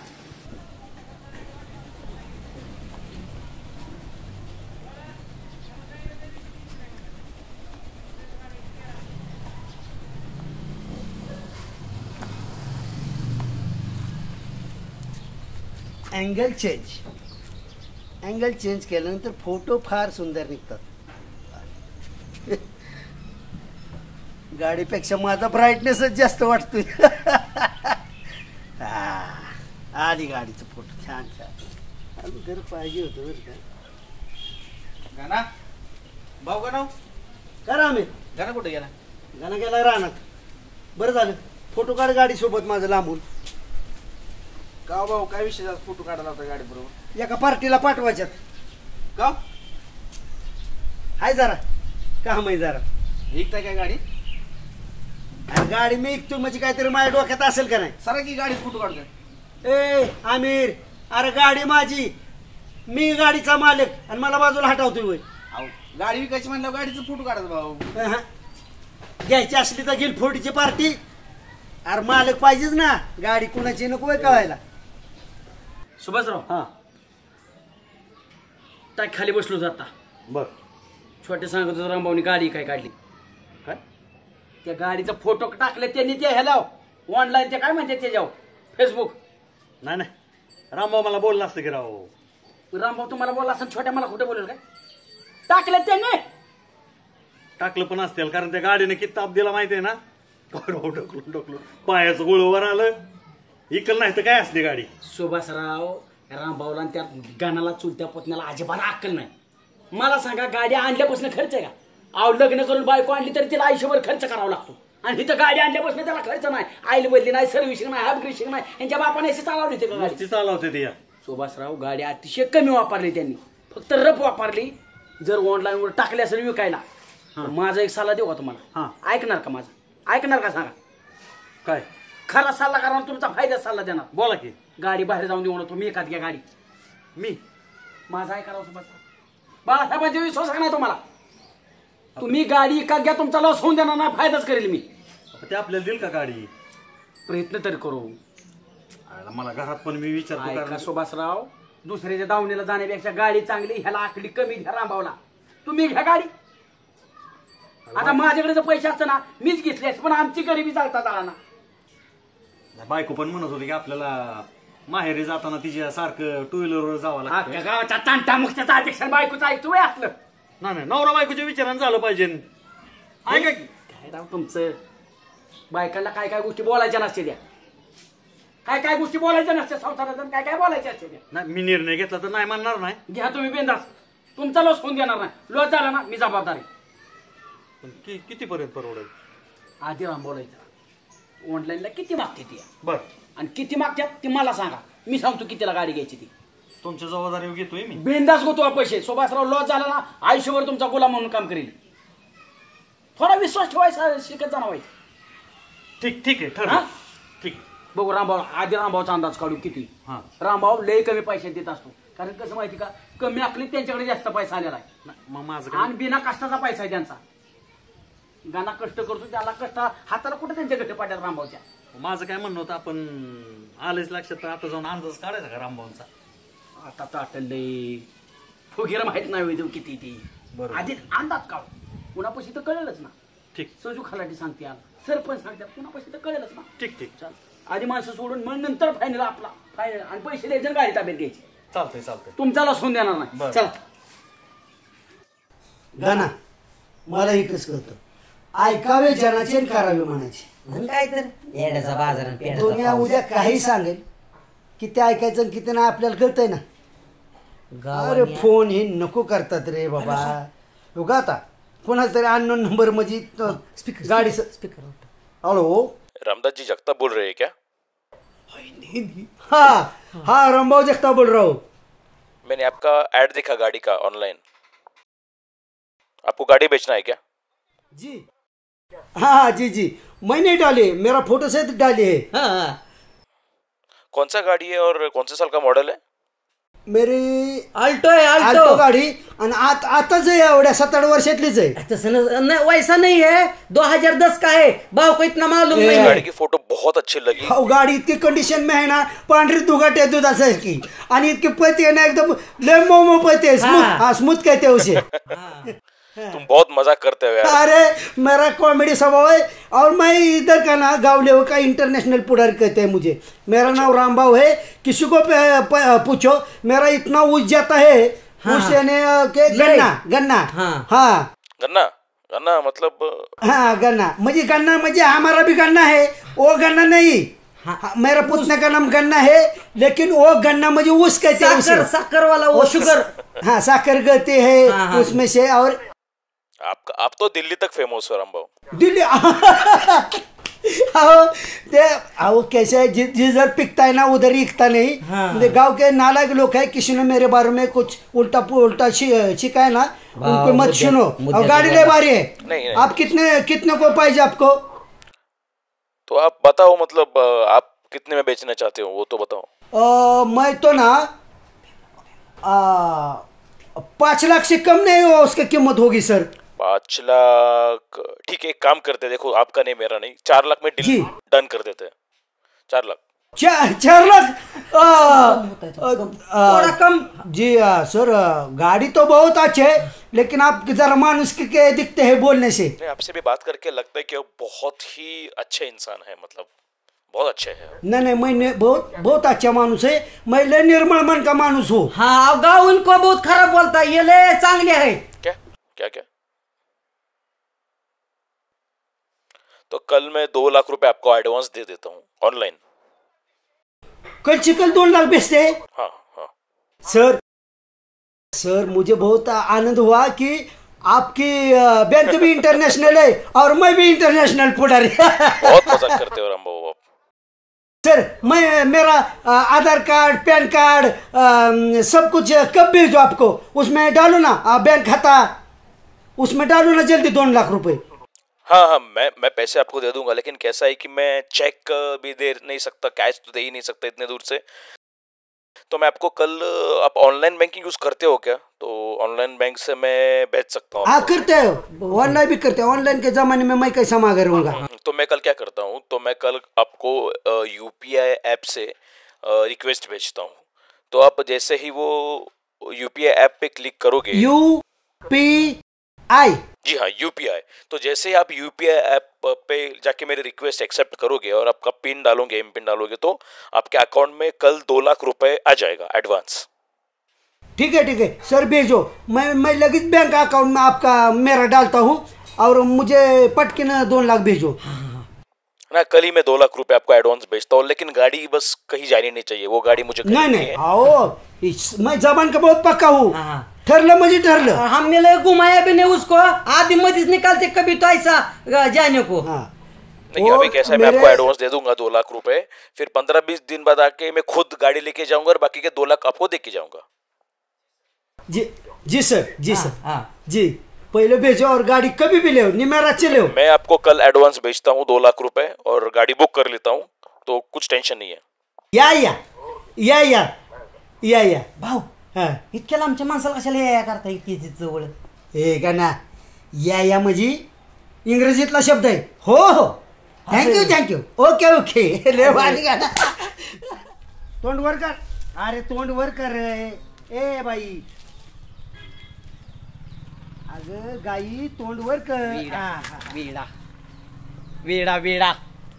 अँगल चेंज केल्यानंतर फोटो फार सुंदर निघतात. गाडीपेक्षा माझा ब्राईटनेसच जास्त वाटतोय. आली गाडीचं फोटो छान छान. घर पाहिजे होतं बरं का. गाना भाऊ गाना करा आम्ही गाना कुठे गेला? गाणं गेला रानात. बरं झालं फोटो काढ गाडी सोबत माझं लांबून. का भाऊ काय विषय झाला? फोटो काढायला होता गाडी बरोबर. एका पार्टीला पाठवायच्यात. का हाय जरा काम आहे जरा. ऐकताय काय गाडी? अरे गाडी मी ऐकतो म्हणजे काहीतरी माझ्या डोक्यात असेल का नाही. सरा की गाडीत फोटो काढतोय. ए आमिर, अरे गाडी माझी, मी गाडीचा मालक आणि मला बाजूला हटवतोय वय. अहो गाडी विकायची म्हणल्यावर गाडीचा फोटो काढायचा भाऊ. घ्यायची असली तर घेईल फोडीची पार्टी. अरे मालक पाहिजेच ना. गाडी कुणाची नको वय कळायला. सुभाषराव हा टाक खाली बसलो जाता. बर छोटे सांगत होतो रामभाऊनी गाडी काय काढली. काय त्या गाडीचा फोटो टाकले त्यांनी ते ह्याला ऑनलाईन ते काय म्हणते त्याच्यावर फेसबुक. नाही नाही रामभाऊ मला बोलला असतं की राव. रामभाऊ तुम्हाला बोलला असं छोट्या मला कुठे बोलेल काय? टाकले त्यांनी. टाकलं पण असतील कारण त्या गाडीने किती ताप दिला माहितीये ना. ढकलून पायाचं गुळवर आलं. इकल नाही तर काय असली गाडी. सुभाषराव रामभाऊला आणि त्या गाण्याला चुलत्या पोतण्याला अजिबात अक्कल नाही. मला सांगा गाडी आणल्यापासून खर्च आहे का? अहो लग्न करून बायको आणली तरी तिला आयुष्यभर खर्च करावा लागतो आणि इथं गाडी आणल्यापासून त्याला खर्च नाही. आईल बदली नाही, सर्व्हिसिंग नाही, अपग्रेडिंग नाही. यांच्या बापाने अशी चालवली होती का गाडी? ती चालवते ती या. सुभाषराव गाडी अतिशय कमी वापरली त्यांनी. फक्त रफ वापरली. जर ऑनलाईन वर टाकली असेल विकायला माझा एक सल्ला देऊ का तुम्हाला? ऐकणार का माझा? ऐकणार का सांगा? काय खरा सल्ला कारण तुमचा फायदा सल्ला देणार. बोला की. गाडी बाहेर जाऊन देऊ तुम्ही एखाद घ्या गाडी. मी माझा ऐका राव सुभाषराव. बाळासाहेबांचा विश्वास आहे ना तुम्हाला? तुम्ही गाडी एका घ्या तुमचा लॉस होऊन देणार ना. फायदाच करेल मी. ते आपल्याला देईल का गाडी? प्रयत्न तरी करू. मला घरात पण मी विचारतो ऐका कारण सुभाषराव दुसऱ्याच्या दावणीला जाण्यापेक्षा गाडी चांगली. ह्याला आकडी कमी घ्या रामभावला. तुम्ही घ्या गाडी. आता माझ्याकडे जर पैसे असतं ना मीच घेतले असते पण आमची गरिबी चालता ना. बायको पण म्हणत होती की आपल्याला माहेरी जाताना तिच्या सारखं टू व्हीलरवर जावं लागतं. अख्ख्या गावाचा तांटा मुक्त्याचा अध्यक्ष बायकोचा ऐकतो असलं. नाही नवरा बायकोच्या विचारानं झालं पाहिजे. ऐका की काय राव तुमचं बायकांना काय काय गोष्टी बोलायच्या नसते द्या. काय काय गोष्टी बोलायच्या नसत्या संसारात काय काय बोलायच्या असते द्या. नाही मी निर्णय घेतला तर नाही म्हणणार नाही. घ्या तुम्ही बिंदास. तुमचा लॉस होऊन देणार नाही. लॉस झाला ना मी जबाबदारी. पण किती पर्यंत परवडेल? आधी राम बोलायचं. ऑनलाईनला किती मागते ती बर आणि किती मागतात ती मला सांगा. मी सांगतो कितीला गाडी घ्यायची ती. तुमच्या जबाबदारी घेतोय मी. बिंदास होतो पैसे. सुभाषराव लॉस झाला ना आयुष्यभर तुमचा गुलाम म्हणून काम करेल. थोडा विश्वास ठेवायचा शिकत जाणार. ठीक आहे ठरलं. ठीक बघू रामभाऊ. आधी रामभाऊचा अंदाज काढू किती. रामभाऊ लय कमी पैसे देत असतो कारण कसं माहिती का कमी आकली त्यांच्याकडे जास्त पैसा आलेला आहे. मग माझं आणि बिना कष्टाचा पैसा आहे त्यांचा. गाणा कष्ट करतो त्याला कष्ट हाताला कुठे त्यांच्या गट्टे पाड्यात रामभाऊच्या. माझं काय म्हणणं होतं आपण आलेच लक्षात तर आता जाऊन अंदाज काढायचा का रामभाऊंचा? आता तर आटलले फुगीर माहित नाही होईल किती ती. आधी अंदाज काढ. कुणापाशी तर कळेलच ना. ठीक. सजू खलाटी सांगते सरपंच सांगतात कुणापाशी तर कळेलच ना. ठीक चाल आधी माणसं सोडून मग नंतर फायनल आपला फायनल आणि पैसे द्यायचे गाडी ताब्यात घ्यायची. चालतंय तुमचा लॉस होऊन देणार नाही. चला गाना मला एकच कळतं. ऐकावे जनाचे आणि करावे म्हणायचे. काय तर येड्याचा बाजार आणि पेढ्याचा दुनिया पाऊस. उद्या काही सांगेल किती ऐकायचं आणि किती नाही आपल्याला कळतंय ना. अरे गावाने- फोन हे नको करतात रे बाबा. उगा आता कोणाचा तरी अननोन नंबर म्हणजे गाडी स्पीकर हॅलो रामदास जी जगताप बोल रहे हैं क्या? हाँ रामभाऊ जगताप बोल रहा हूँ. मैंने आपका ऐड देखा गाड़ी का ऑनलाइन. आपको गाड़ी बेचना है क्या? जी हाँ जी मैंने डाली. मेरा फोटो सहित डाली है. हाँ कौन सा गाड़ी है और कौन से साल का मॉडल है? मेरी आल्टो आहे आल्टो गाडी आणि आताच आहे एवढ्या 7-8 वर्षातलीच आहे. तसं नहीं वैसा नहीं है. 2010 का है. भाव को इतना मालूम नहीं है. गाड़ी की फोटो बहुत अच्छी लगी. हो गाडी इतकी कंडिशन में आहे ना पांढरी दुगाट्या दुधासारखी आणि इतकी पती आहे ना एकदम लय मोमो पती आहे. स्मूथ कहते उसे. तुम बहुत मजाक करते हो यार। अरे मेरा कॉमेडी स्वभाव है और मैं इधर का ना गाँव लेवल का इंटरनेशनल पुढारी कहते हैं मुझे। मेरा नाम रामबाव है, किसी को पूछो मेरा इतना उस जाता है उस यानी के गन्ना गन्ना। हाँ गन्ना गन्ना मतलब हाँ गन्ना मुझे हमारा भी गन्ना है, वो गन्ना नहीं। हाँ, मेरा पुतने का नाम गन्ना है लेकिन वो गन्ना मुझे उस कहते हैं, साकर वाला वो शुगर। हाँ साकर कहते हैं उसमें से। और आप तो दिल्ली तक फेमस हो रामबाव। दिल्ली आओ कैसे जिधर पिकता है ना उधर ही इकता नहीं। हाँ। गाँव के नालायक लोग है, किसी ने मेरे बारे में कुछ उल्टा छिका है ना, उनको मत सुनो। और गाड़ी ले बारी है। नहीं। आप कितने को पाइजे आपको? तो आप बताओ, मतलब आप कितने में बेचना चाहते हो वो तो बताओ। मैं तो ना 5 लाख से कम नहीं हो उसकी कीमत होगी सर। 5 लाख ठीक है, एक काम करते, देखो आपका नहीं मेरा नहीं, 4 लाख में डील डन कर देते हैं। 4 लाख 4 लाख थोड़ा कम जी सर। गाड़ी तो बहुत अच्छी है लेकिन आप जरा मानुष के दिखते हैं बोलने से। आपसे भी बात करके लगता है कि वो बहुत ही अच्छे इंसान है, मतलब बहुत अच्छे है। नहीं मैं बहुत अच्छा मानुस है, मैं ले निर्मल मन का मानुस हूँ। हाँ गाँव उनको बहुत खराब बोलता है, ये ले चांगले है। क्या क्या क्या? तो कल मैं 2 लाख रुपए आपको एडवांस दे देता हूँ ऑनलाइन। कल से कल 2 लाख बेचते हैं? हाँ सर मुझे बहुत आनंद हुआ कि आपकी बैंक भी इंटरनेशनल है और मैं भी इंटरनेशनल पुढारी। बहुत मजाक करते हो रामबाबू आप। सर मैं मेरा आधार कार्ड पैन कार्ड सब कुछ कब भेजो आपको, उसमें डालो ना बैंक खाता, उसमें डालो ना जल्दी 2 लाख रुपए। हाँ मैं पैसे आपको दे दूंगा, लेकिन कैसा है कि मैं चेक भी दे नहीं सकता, कैश तो दे ही नहीं सकता इतने दूर से। तो मैं आपको कल, आप ऑनलाइन बैंकिंग यूज करते हो क्या? तो ऑनलाइन बैंक से मैं भेज सकता हूँ। हाँ करते हो, ऑनलाइन भी करते हैं। ऑनलाइन के जमाने में मैं कैसा मांग रहूंगा। तो मैं कल क्या करता हूँ, तो मैं कल आपको UPI ऐप से रिक्वेस्ट भेजता हूँ। तो आप जैसे ही वो UPI ऐप पे क्लिक करोगे, UPI जी हाँ UPI, तो जैसे ही आप UPI ऐप पे जाके मेरी रिक्वेस्ट एक्सेप्ट करोगे और आपका पिन डालोगे, एम पिन डालोगे, तो आपके अकाउंट में कल 2 लाख रुपए आ जाएगा एडवांस। ठीक है सर भेजो। मैं लगित बैंक अकाउंट में आपका मेरा डालता हूँ और मुझे पटके ना 2 लाख भेजो ना। कल ही मैं 2 लाख रुपए आपको एडवांस भेजता हूँ, लेकिन गाड़ी बस कहीं जानी नहीं चाहिए, वो गाड़ी मुझे नहीं आओ, मैं जबान का बहुत पक्का हूँ। ठरलं म्हणजे ठरलं। हमने घुमाया भी नहीं उसको, आधी मध्येच निकालते कभी तो ऐसा जाने को। नहीं अभी कैसा है, मैं आपको एडवांस दे दूंगा 2 लाख रुपए, फिर 15-20 दिन बाद आके मैं खुद गाड़ी लेके जाऊंगा और बाकी के 2 लाख आपको दे के जाऊंगा। जी सर जी पहले भेजो और गाड़ी कभी भी ले निमेरा चले। मैं आपको कल एडवांस भेजता हूँ 2 लाख रुपए और गाड़ी बुक कर लेता हूँ, तो कुछ टेंशन नहीं है। या भाऊ इतक्या लांबच्या माणसाला कशाला या करता इतकी जवळ? हे का ना या म्हणजे इंग्रजीतला शब्द आहे। हो थँक्यू ओके ले भारी गाणं। तोंड वर कर, अरे तोंड वर कर ए बाई, अगं गाई तोंड वर कर। वेडा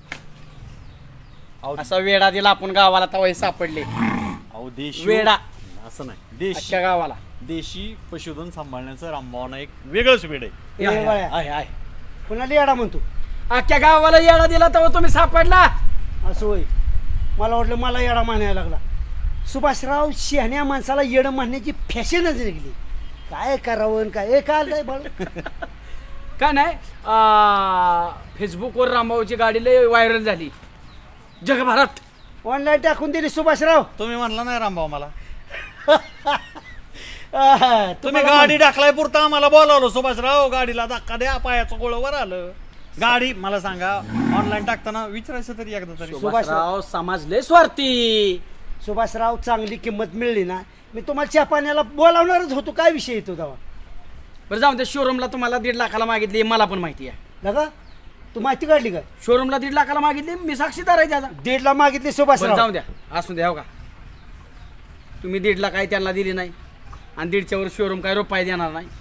असा वेडा दिला आपण गावाला तवाही सापडले। वेडा असं नाही, देशी गावाला देशी पशुधन सांभाळण्याचं रामभावना एक वेगळंच वेड आहे। कुणाला येडा म्हणतो? अख्ख्या गावाला येडा दिला तेव्हा तुम्ही सापडला असं होय? मला वाटलं मला येडा म्हणायला लागला। सुभाषराव शहाण्या माणसाला येडं म्हणण्याची फॅशनच निघली, काय करावं काय काय बाळ। काय नाही, फेसबुकवर रामभाऊची गाडी लय व्हायरल झाली जगभरात, ऑनलाईन टाकून दिली सुभाषराव। तुम्ही म्हणला नाही रामभाऊ मला, तुम्ही गाडी टाकलाय पुरता आम्हाला बोलावलं सुभाषराव, गाडीला धक्का द्या, पायाचं गोळवर आलं। गाडी मला सांगा ऑनलाईन टाकताना विचारायचं तरी एकदा तरी। सुभाषराव समाज लय स्वार्थी। सुभाषराव चांगली किंमत मिळली ना मी तुम्हाला चहा पाण्याला बोलावणारच होतो, काय विषय येतो तेव्हा। बरं जाऊन त्या शोरूमला तुम्हाला 1.5 लाखाला मागितली, मला पण माहिती आहे लगा। तू माहिती काढली का? शोरूमला 1.5 लाखाला मागितली, मी साक्षीदार आहे त्याचा। 1.5 लाख मागितली सुभाषराव। जाऊ द्या, असू द्या हो का, तुम्ही 1.5 लाख काही त्यांना दिली नाही आणि 1.5च्या वर शोरूम काय रुपये देणार नाही।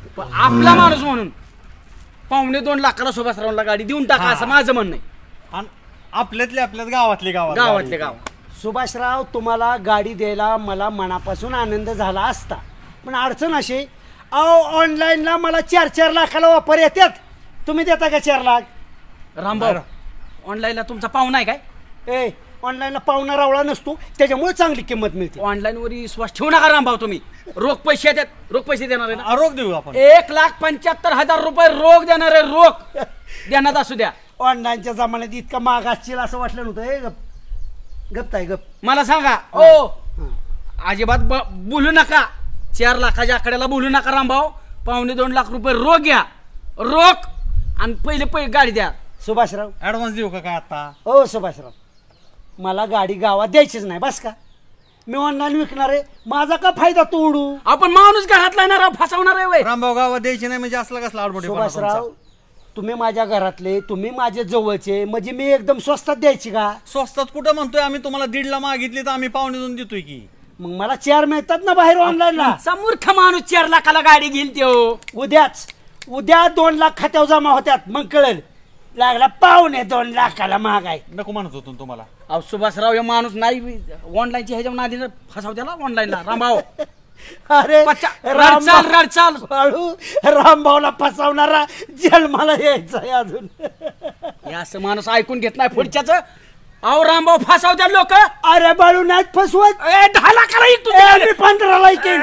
पण आपला माणूस म्हणून 1.5-2 लाखाला सुभाषरावला गाडी देऊन टाका असं माझं म्हणणं आहे. आणि आपल्यातल्या गावातले गावातले गाव सुभाषराव, तुम्हाला गाडी द्यायला मला मनापासून आनंद झाला असता, पण अडचण अशी, ऑनलाईनला मला 4-4 लाखाला वापर येतात, तुम्ही देता का 4 लाख? रामभाऊ ऑनलाईनला तुमचा पाहुणा आहे काय? ए, ऑनलाईनला पाहुणा रावळा नसतो, त्याच्यामुळे चांगली किंमत मिळते. ऑनलाईन वर विश्वास ठेवू नका रामभाऊ. तुम्ही रोख पैसे देतात, रोख पैसे देणार आहे ना? रोख देऊ आपण. 1,75,000 रुपये रोख देणार आहे. रोख देण्यात असू द्या. ऑनलाईनच्या जमान्यात इतका महाग असतील असं वाटलं नव्हतं. ए गप गप्ताय गप. मला सांगा ओ, अजिबात बोलू नका. 4 लाखाच्या आकड्याला बोलू नका रामभाऊ. 1.5-2 लाख रुपये रोख घ्या, रोख, आणि पहिले गाडी द्या. सुभाषराव ऍडव्हान्स देऊ का काय आता? हो सुभाषराव, मला गाडी गावात द्यायचीच नाही, बस का? मी ऑनलाईन विकणार आहे, माझा का फायदा तोडू? आपण माणूस घरातला येणार फसवणार आहे वय. रामभाऊ गावात द्यायची नाही म्हणजे असला कसला सुभाषराव, तुम्ही माझ्या घरातले, तुम्ही माझे जवळचे, म्हणजे मी एकदम स्वस्तात द्यायची का? स्वस्तात कुठं म्हणतोय आम्ही? तुम्हाला 1.5 ला मागितली तर आम्ही 2.5 देतोय की. मग मला 4 मिळतात ना बाहेर ऑनलाईनला. समूर्ख माणूस 4 लाखाला गाडी घेईल त्यो. उद्या 2 लाख खात्यावर जमा होत्यात, मग कळेल. लागला 2.5 लाखाला महाग आहे. नको म्हणत होतो तुम्हाला. अहो सुभाषराव, हे माणूस नाही ऑनलाईनची ह्याच्या नादी फसाव त्याला ऑनलाईनला. रामभाऊ अरे रडचाल रामभाऊला फसवणारा जन्माला यायचा अजून. हे असं माणूस ऐकून घेत नाही पुढच्याच. अहो रामभाऊ फसवतात लोक. अरे बाळू नाही फसवत. 10 लाखाला ऐकतो, 15 ला ऐकेन.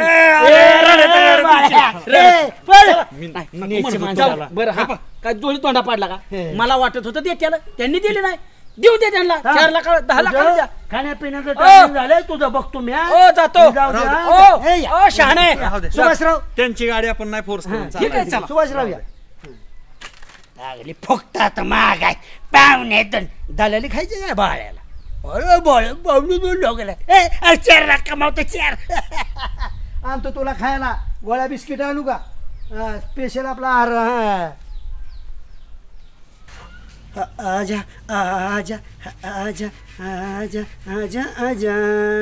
बरं हा काय डोळी तोंडा पाडला का? मला वाटत होतं ते त्याला, त्यांनी दिले नाही. देऊ दे त्यांना. 4 लाख 10 लाखाला द्या. खाण्यापिण्याचं टायमिंग झालंय तुझं, बघतो मी. जातो. शहाणे सुभाषराव, त्यांची गाडी आपण नाही फोर्स करून ठीक आहे चला. सुभाषराव या. लागली फुकतात महाग आहे. 2.5 दलाली खायची काय बाळ्याला? अरे बाळ 2.5 लोकला 4 लाख कमावतो. 4 आणतो तुला खायला. गोळ्या बिस्किट आणू का? स्पेशल आपला आहार. आजा आजा आजा आजा आजा आजा.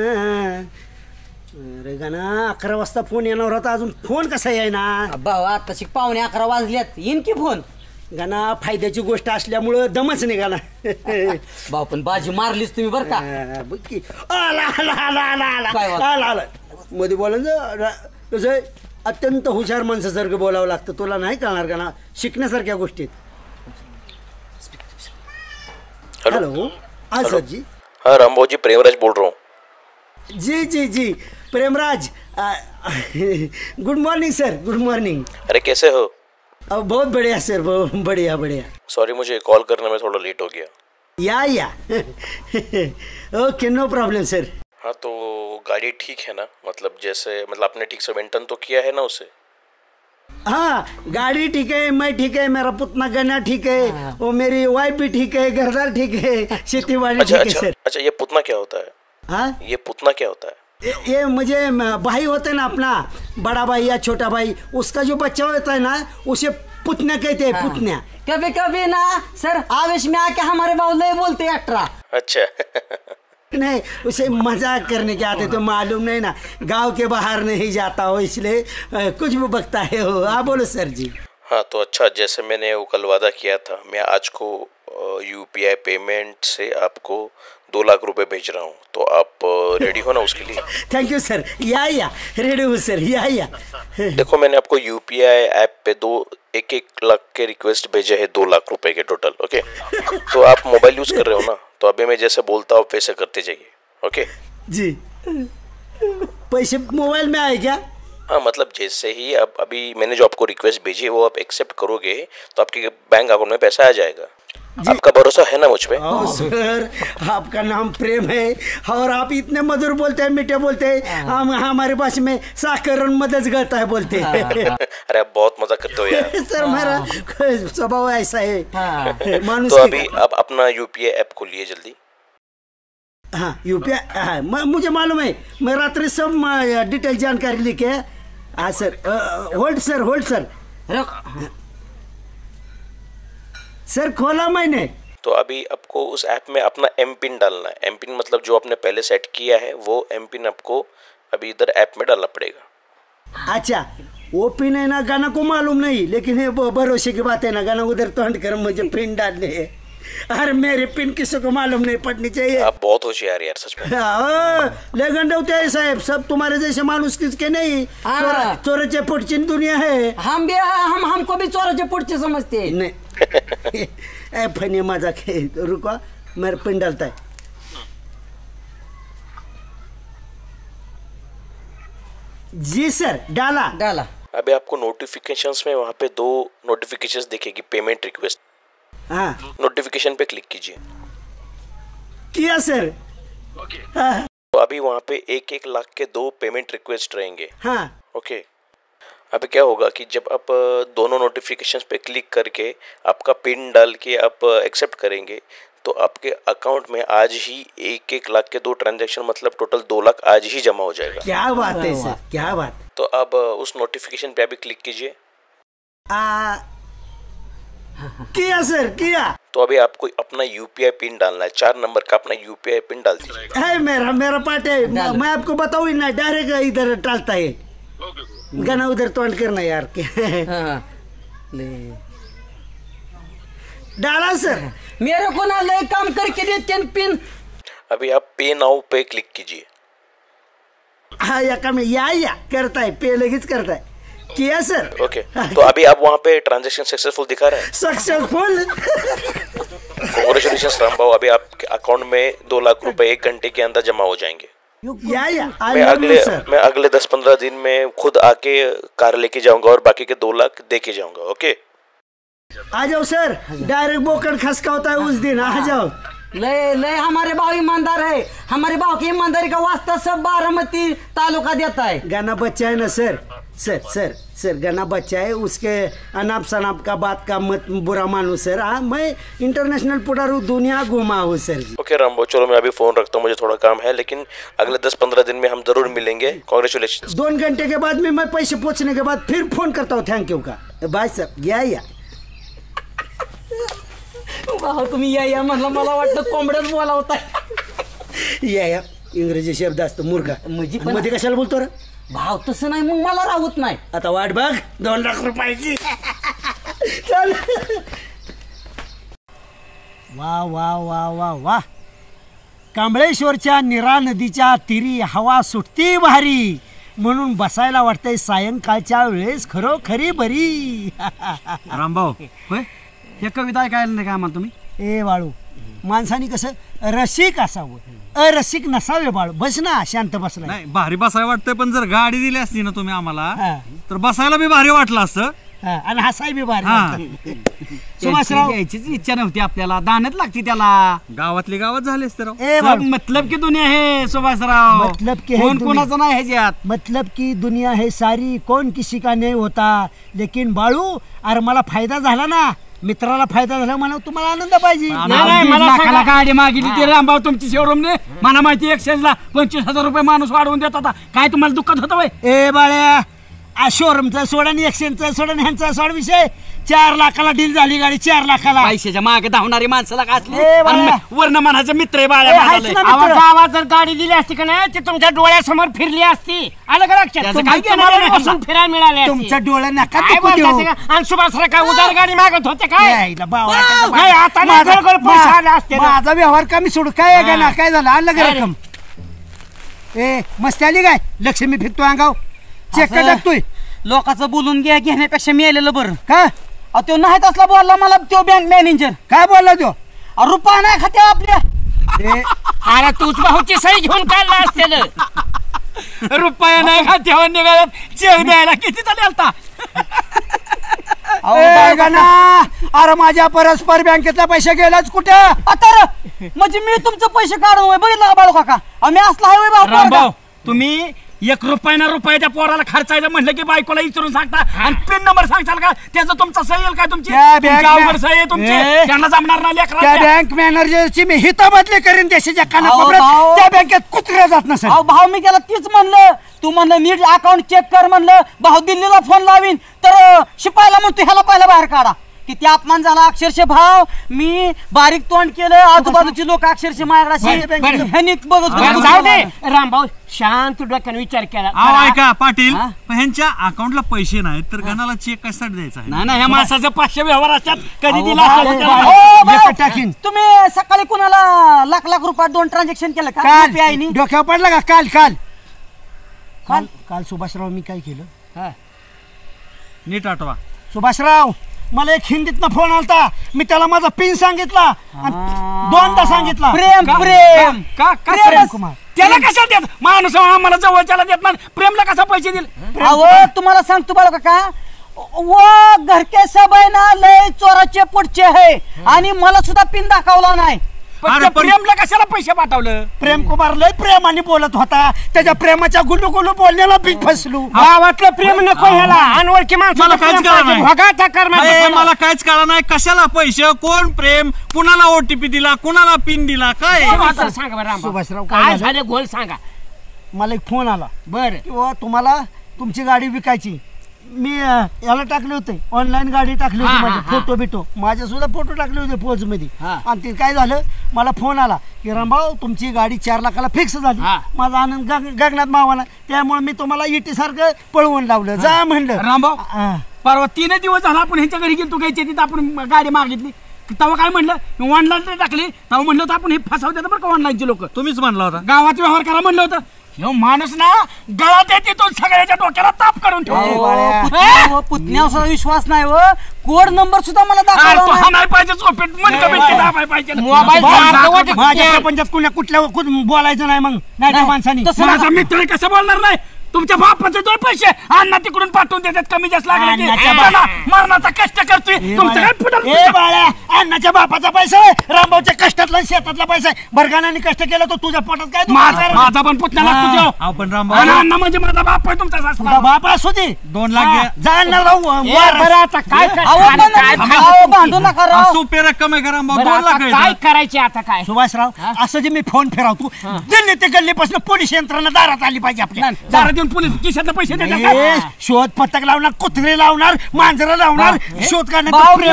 अरे गाना 11 वाजता फोन येणार होता, अजून फोन कसा येईना? भाऊ आता 11:15 वाजल्यात, येईन की फोन. गाना फायद्याची गोष्ट असल्यामुळं दमच निघाला. भाऊ पण बाजी मारलीच तुम्ही बरं का? बघ की आला मध्ये बोलायचं कसं अत्यंत हुशार माणसासारखं बोलावं लागतं. तुला नाही कळणार का ना शिकण्यासारख्या गोष्टीत. हेलो हाँ सर जी. हाँ रामभाऊ जी, प्रेमराज बोल रहा हूँ. जी जी जी Premraj. Good morning sir, good morning. अरे कैसे हो? बहुत बढ़िया सर, बहुत बढ़िया बढ़िया. सॉरी, मुझे कॉल करने में थोड़ा लेट हो गया. या ओके, नो प्रॉब्लम सर. हाँ तो गाड़ी ठीक है ना? मतलब आपने ठीक से मेंटेन तो किया है ना उसे? हाँ गाड़ी ठीक है, मैं ठीक है, मेरा पुतना गना ठीक है, वो मेरी वाइफ भी ठीक है, घरदार ठीक है, खेती बाड़ी ठीक है सर. अच्छा ये पुतना क्या होता है? हाँ ये पुतना क्या होता है? ये मुझे भाई होते ना अपना, बड़ा भाई या छोटा भाई, उसका जो बच्चा होता है ना उसे पुतना कहते हैं. पुतना कभी कभी ना सर आवेश में आके हमारे बाबू बोलते हैं 18. अच्छा नहीं, उसे मजाक करने के आते तो मालूम नहीं ना, गांव के बाहर नहीं जाता हो इसलिए कुछ भी बकता है हो. आप बोलो सर जी. हाँ तो अच्छा, जैसे मैंने वो कल वादा किया था, मैं आज को UPI पेमेंट से आपको 2 लाख रुपए भेज रहा हूँ, तो आप रेडी हो ना उसके लिए? Thank you sir. Yeah ready हूँ सर. या देखो मैंने आपको UPI ऐप पे 1 लाख के रिक्वेस्ट भेजे हैं, 2 लाख रुपए के टोटल. ओके तो आप मोबाइल यूज कर रहे हो ना, तो अभी मैं जैसे बोलता हूँ वैसे करते जाइए. ओके जी. पैसे मोबाइल में आए क्या? हाँ मतलब जैसे ही अब अभी मैंने जो आपको रिक्वेस्ट भेजी है वो आप एक्सेप्ट करोगे तो आपके बैंक अकाउंट में पैसा आ जाएगा. आपका भरोसा है ना मुझ पे? सर आपका नाम प्रेम है और आप इतने मधुर बोलते हैं, मीठे बोलते हैं. हम हमारे पास में साकर मदद करता है बोलते हैं. अरे आप बहुत मजा करते हो यार. सर मेरा स्वभाव ऐसा है. मानुस तो अभी आप अपना UPI ऐप खोलिए जल्दी. हाँ UPI मुझे मालूम है, मैं रात्रि सब डिटेल जानकारी लिखे. हाँ सर. Hold sir. सर खोला मैंने. तो अभी आपको उस ऐप में अपना MPIN डालना है. MPIN मतलब जो आपने पहले सेट किया है वो MPIN आपको अभी इधर ऐप में डालना पड़ेगा. अच्छा वो पिन है ना, गाना को मालूम नहीं, लेकिन ये भरोसे की बात है ना, गाना उधर तो हट कर मुझे पिन डालने है। अरे मेरे पिन किसी को मालूम नहीं पड़नी चाहिए। आप बहुत होशियार यार सच में। लेकिन होते हैं साहब, सब तुम्हारे जैसे मानुस किसके नहीं। चोराचे पुढची दुनिया है। हमको भी चोराचे पुढचे समझते हैं। नहीं फनी मजाक है, रुको मेरे पिन डालता है। जी सर, डाला। अभी आपको नोटिफिकेशंस में वहाँ पे 2 नोटिफिकेशंस दिखेगी, पेमेंट रिक्वेस्ट। हाँ, नोटिफिकेशन पे क्लिक कीजिए। किया सर। तो अभी वहाँ पे 1-1 लाख के 2 पेमेंट रिक्वेस्ट रहेंगे। हाँ ओके। अभी क्या होगा कि जब आप दोनों नोटिफिकेशंस पे क्लिक करके आपका पिन डाल के आप एक्सेप्ट करेंगे तो आपके अकाउंट में आज ही 1-1 लाख के 2 ट्रांजैक्शन, मतलब टोटल 2 लाख आज ही जमा हो जाएगा। क्या बात है सर, क्या बात। तो अब उस नोटिफिकेशन पे अभी क्लिक कीजिए। किया सर, किया। तो अभी आपको अपना यूपीआई पिन डालना है, 4 नंबर का अपना यूपीआई पिन डाल दीजिए। है मेरा पार्ट है, मैं आपको बताऊँ ना, डायरेक्ट इधर डालता है। गाना उधर तो करना यार। डाला सर। मेरे को ना लय काम करके देते पिन। अभी आप पे नाउ पे क्लिक कीजिए। हाँ, या काम या करता है, पे लगेच करता है। किया सर। ओके। तो अभी आप वहाँ पे ट्रांजैक्शन सक्सेसफुल दिखा रहे हैं। सक्सेसफुल। कांग्रेचुलेशंस रामबाबू, अभी आपके अकाउंट में 2 लाख रुपए 1 घंटे के अंदर जमा हो जाएंगे। मैं अगले 10-15 दिन में खुद आके कार लेके जाऊंगा और बाकी के 2 लाख दे के जाऊंगा। ओके, आ जाओ सर, डायरेक्ट बोकड़ खसका होता है उस दिन, आ जाओ। ले हमारे भाव ईमानदार है, हमारे भाव की ईमानदारी का वास्ता सब बारामती तालुका देता है। गाना बच्चा है ना सर, सर गाना बच्चा है, उसके अनाप शनाप का बात का मत बुरा मानू सर। हाँ, मैं इंटरनेशनल पुडारू दुनिया घुमा हूँ सर। ओके रामबाबू, चलो मैं अभी फोन रखता हूँ, मुझे थोड़ा काम है, लेकिन अगले 10-15 दिन में हम जरूर मिलेंगे। कांग्रेचुलेशन। 2 घंटे के बाद में मैं पैसे पहुँचने के बाद फिर फोन करता हूँ। थैंक यू का बाय सर। या तुम्ही या म्हणलं, मला वाटतं कोंबड्याच बोला होता। या इंग्रजी शब्द असतो मुर्गा, मध्ये कशाला बोलतो रे भाव? तसं नाही, मग मला राहत नाही। आता वाट बघ 2 लाख रुपयाची। चल। वा वा वा वा वा, कांबळेश्वरच्या निरा नदीच्या तीरी हवा सुटती भारी, म्हणून बसायला वाटतंय सायंकाळच्या वेळेस खरोखरी बरी। रामभाऊ, होय हे कविता ऐकायला नाही काय म्हणतो तुम्ही? ए बाळू, माणसाने कसं रसिक असावं, अरसिक नसावे बाळू। बस ना, शांत बस नाही, भारी बसायला वाटतंय, पण जर गाडी दिली असती ना तुम्ही आम्हाला तर बसायला बी भारी वाटलं असतं आणि हसाय बी भारी। सुभाषराव, यायचीच इच्छा नव्हती आपल्याला, दानत लागती त्याला। गावातली गावात झाली असते राव। सब मतलब की दुनिया है सुभाषराव, मतलब की कोण कोणाचं नाही ह्याच्यात। मतलब की दुनिया है सारी, कौन किसी का नहीं होता। लेकिन बाळू, अरे मला फायदा झाला ना, मित्राला फायदा झाला म्हणून तुम्हाला आनंद पाहिजे। लाखाला गाडी मागितली ती रामभाऊ तुमची शोरूमने, मला माहिती एक्सचेंजला 25,000 रुपये माणूस वाढवून देत होता। काय तुम्हाला दुःखत होतं? ए बाळ्या, शोरूमचा सोडा आणि एक्सचेंजचा सोडा आणि ह्यांचा सोड विषय, 4 लाखाला डील झाली गाडी, 4 लाखाला। पैशाच्या मागे धावणारी माणसाला घातली, ए बाळा, वर्ण मनाचा मित्र आहे बाळ्या। गावात जर गाडी दिली असती का नाही, ती तुमच्या डोळ्यासमोर फिरली असती। आलं का लक्षात? फिरायला मिळाले तुमच्या डोळ्या नका काय टिकू देऊ। बोलताय का? आणि सुभाषराव काय उदार गाडी मागत होते काय? यायला बावळा, नाही, आता नाही, गडगड पैसे आले असते ना। माझा व्यवहार कमी सोडू काय का ना, काय झालं? आणलं का रक्कम? ए मस्ती आली काय? लक्ष्मी फिरतोय अंगाव, चेक टाकतोय। लोकांचं बोलून घेण्यापेक्षा मिळालेलं बरं का? तो नाही तसला बोलला मला, तो बँक मॅनेजर। काय बोलला तो? रुपया नाही खात्या आपल्या। अरे तूच भाऊची सही घेऊन काढला असतेल। रुपया नाही खात्यावर निघाला, चेक द्यायला किती चालेल आता? अरे माझ्या परस्पर बँकेतला पैसे गेलाच कुठं? आता म्हणजे मी तुमचे पैसे काढून बघितलं का बाळू काका? आम्ही असला हायवे रामभाऊ, तुम्ही 1 रुपया ना रुपया त्या पोराला खर्चायचं म्हणलं की बायकोला विचारून सांगता, आणि पिन नंबर सांगताल का? त्याचं तुमचा सही येईल काय? तुमची सही आहे तुमची, त्यांना जमणार नाही त्या बँक मॅनेजरची मी हिताबदली करीन देशाच्या कानाकोपऱ्यात, त्या बँकेत कुत्र्या जात नसेल। भाऊ मी त्याला तीच म्हणलं, तू म्हणलं नीट अकाउंट चेक कर म्हणलं, भाऊ दिल्लीला फोन लावीन तर शिपायला म्हणतो ह्याला पहिला बाहेर काढा। किती अपमान झाला अक्षरशः भाव. मी बारीक तोंड केलं, आजूबाजूची लोक अक्षरशः माझ्याकडे ह्यांनी बघत होते. जाऊ दे रामभाऊ, शांत डोक्याने विचार केला. ऐका पाटील, ह्यांच्या अकाउंटला पैसे नाहीत तर गणाला चेक कशासाठी द्यायचा आहे? नाही ह्या माणसाचं 500 व्यवहार असतात, कधी दिला टाकीन. तुम्ही सकाळी कुणाला लाख लाख रुपयात 2 ट्रान्झॅक्शन केलं का? काल डोक्यावर पडला का? काल काल काल काल सुभाषराव मी काय केलं? नीट आठवा. सुभाषराव, मला एक हिंदीतनं फोन आलता. मी त्याला माझा पिन सांगितला आणि 2दा सांगितला. प्रेम प्रेम का प्रेम कुमार. त्याला कशा देत माणूस आम्हाला जवळच्याला देत नाही, प्रेमला कसा पैसे दिले? अहो तुम्हाला सांगतो बाळा काका, वो घर के सब है ना लय चोराचे पुढचे है आणि मला सुद्धा पिन दाखवला नाही. प्रेमला कशाला पैसे पाठवलं? प्रेम कुमार लय प्रेमाने बोलत होता. त्याच्या प्रेमाच्या गुलू गुलू बोलण्याला बी फसलो. गावातलं प्रेम नको ह्याला, अनोळखी माणसाला काहीच कळलं नाही. मला काहीच कळलं नाही. कशाला पैसे, कोण प्रेम, कुणाला ओटीपी दिला, कुणाला पिन दिला, काय सांगा बरं रामभाऊ, सुभाषराव काय झाले गोल सांगा. मला एक फोन आला. बरं, किंवा तुम्हाला तुमची गाडी विकायची. मी याला टाकले होते, ऑनलाईन गाडी टाकली होती माझे फोटो बिटो, माझे सुद्धा फोटो टाकले होते पोज मध्ये. आणि ते काय झालं, मला फोन आला की रामभाऊ तुमची गाडी 4 लाखाला फिक्स झाली. माझा आनंद गगनात मावाला. त्यामुळे मी तुम्हाला इटी सारखं पळवून लावलं. जा म्हणलं. रामभाऊ, परवा 3 दिवस झाला आपण ह्यांच्या घरी गेलो, घ्यायची तिथं आपण गाडी मागितली. तेव्हा काय म्हणलं, ऑनलाईन टाकली. तेव्हा म्हणलं होतं आपण हे फसवतात बरं का ऑनलाईनचे लोक. तुम्हीच म्हणला होता गावात व्यवहार करा म्हणलं होतं. ह्यो माणूस ना गळात येते तो सगळ्याच्या डोक्याला ताप करून ठेवतो. पुतण्यावर विश्वास नाही व कोड नंबर सुद्धा मला दाखवला नाही पाहिजे. चोपेट पाहिजे मोबाईल माझ्या प्रपंचात कुठल्या बोलायचं नाही. मग नाही माणसानी माझा मित्र कसं बोलणार नाही? तुमच्या बापाचे 2 पैसे अण्णा तिकडून पाठवून देतात, कमी जास्त लागले मरणाचा कष्ट करतोय. तुमचं काय फुटल बाळ्या, अण्णाच्या बापाचा पैसा रामभाऊच्या कष्टातला शेतातला पैसा. बरगानाने कष्ट केलं तर तुझ्या पोटात काय? माझा पण पुतण्या लागतो. आपण रामभाऊ, अण्णा म्हणजे माझा बाप आहे, तुमचा सासरा बाप असू दे. 2 लाख जाणार आता काय भांडू नका राव. सोपे रक्कम आहे का रामभाऊ? 2 लाख काय करायचे आता? काय सुभाषराव, असं जे मी फोन फिरावतो दिल्ली ते गल्लीपासून पोलीस यंत्रणा दारात आली पाहिजे आपल्या. पोलीस खिशातले पैसे देतात. शोध पथक लावणार, कुत्रे लावणार, मांजरं लावणार, शोध काय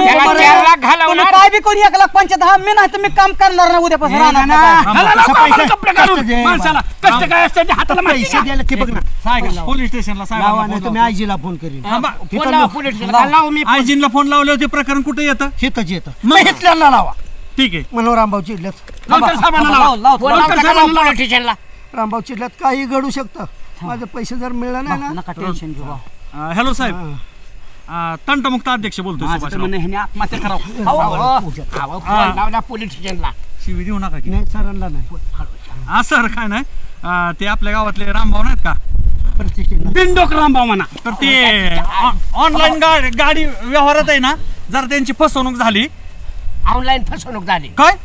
बी कोणी 1,75,000 मी नाही तर मी काम करणार ना उद्यापासून. कपडे घालून माणसाला कष्ट काय असते हाताला पैसे द्यायला ते बघ ना. पोलीस स्टेशनला लावा नाही तुम्ही आईजीला फोन करीन. आयजीनला फोन लावले होते. प्रकरण कुठे येतं? हितच येतं. मग हितल्याला लावा. ठीक आहे. म्हणून रामभाऊ चिडल्यात. पोलीस स्टेशनला रामभाऊ चिडल्यात काही घडू शकतं. माझे पैसे जर मिळलं नाही ना, नका टेन्शन घेऊ. हॅलो साहेब, तंटमुक्त अध्यक्ष बोलतोय. आत्महत्या करावं. पोलीस स्टेशनला शिवी देऊ नका की. नाही सरांना नाही. सर काय नाही, ते आपल्या गावातले रामभाऊ नाहीत का, बिनडोक रामभाऊ म्हणा. तर ते ऑनलाईन गाडी व्यवहारात आहे ना, जर त्यांची फसवणूक झाली. ऑनलाईन फसवणूक झाली काय?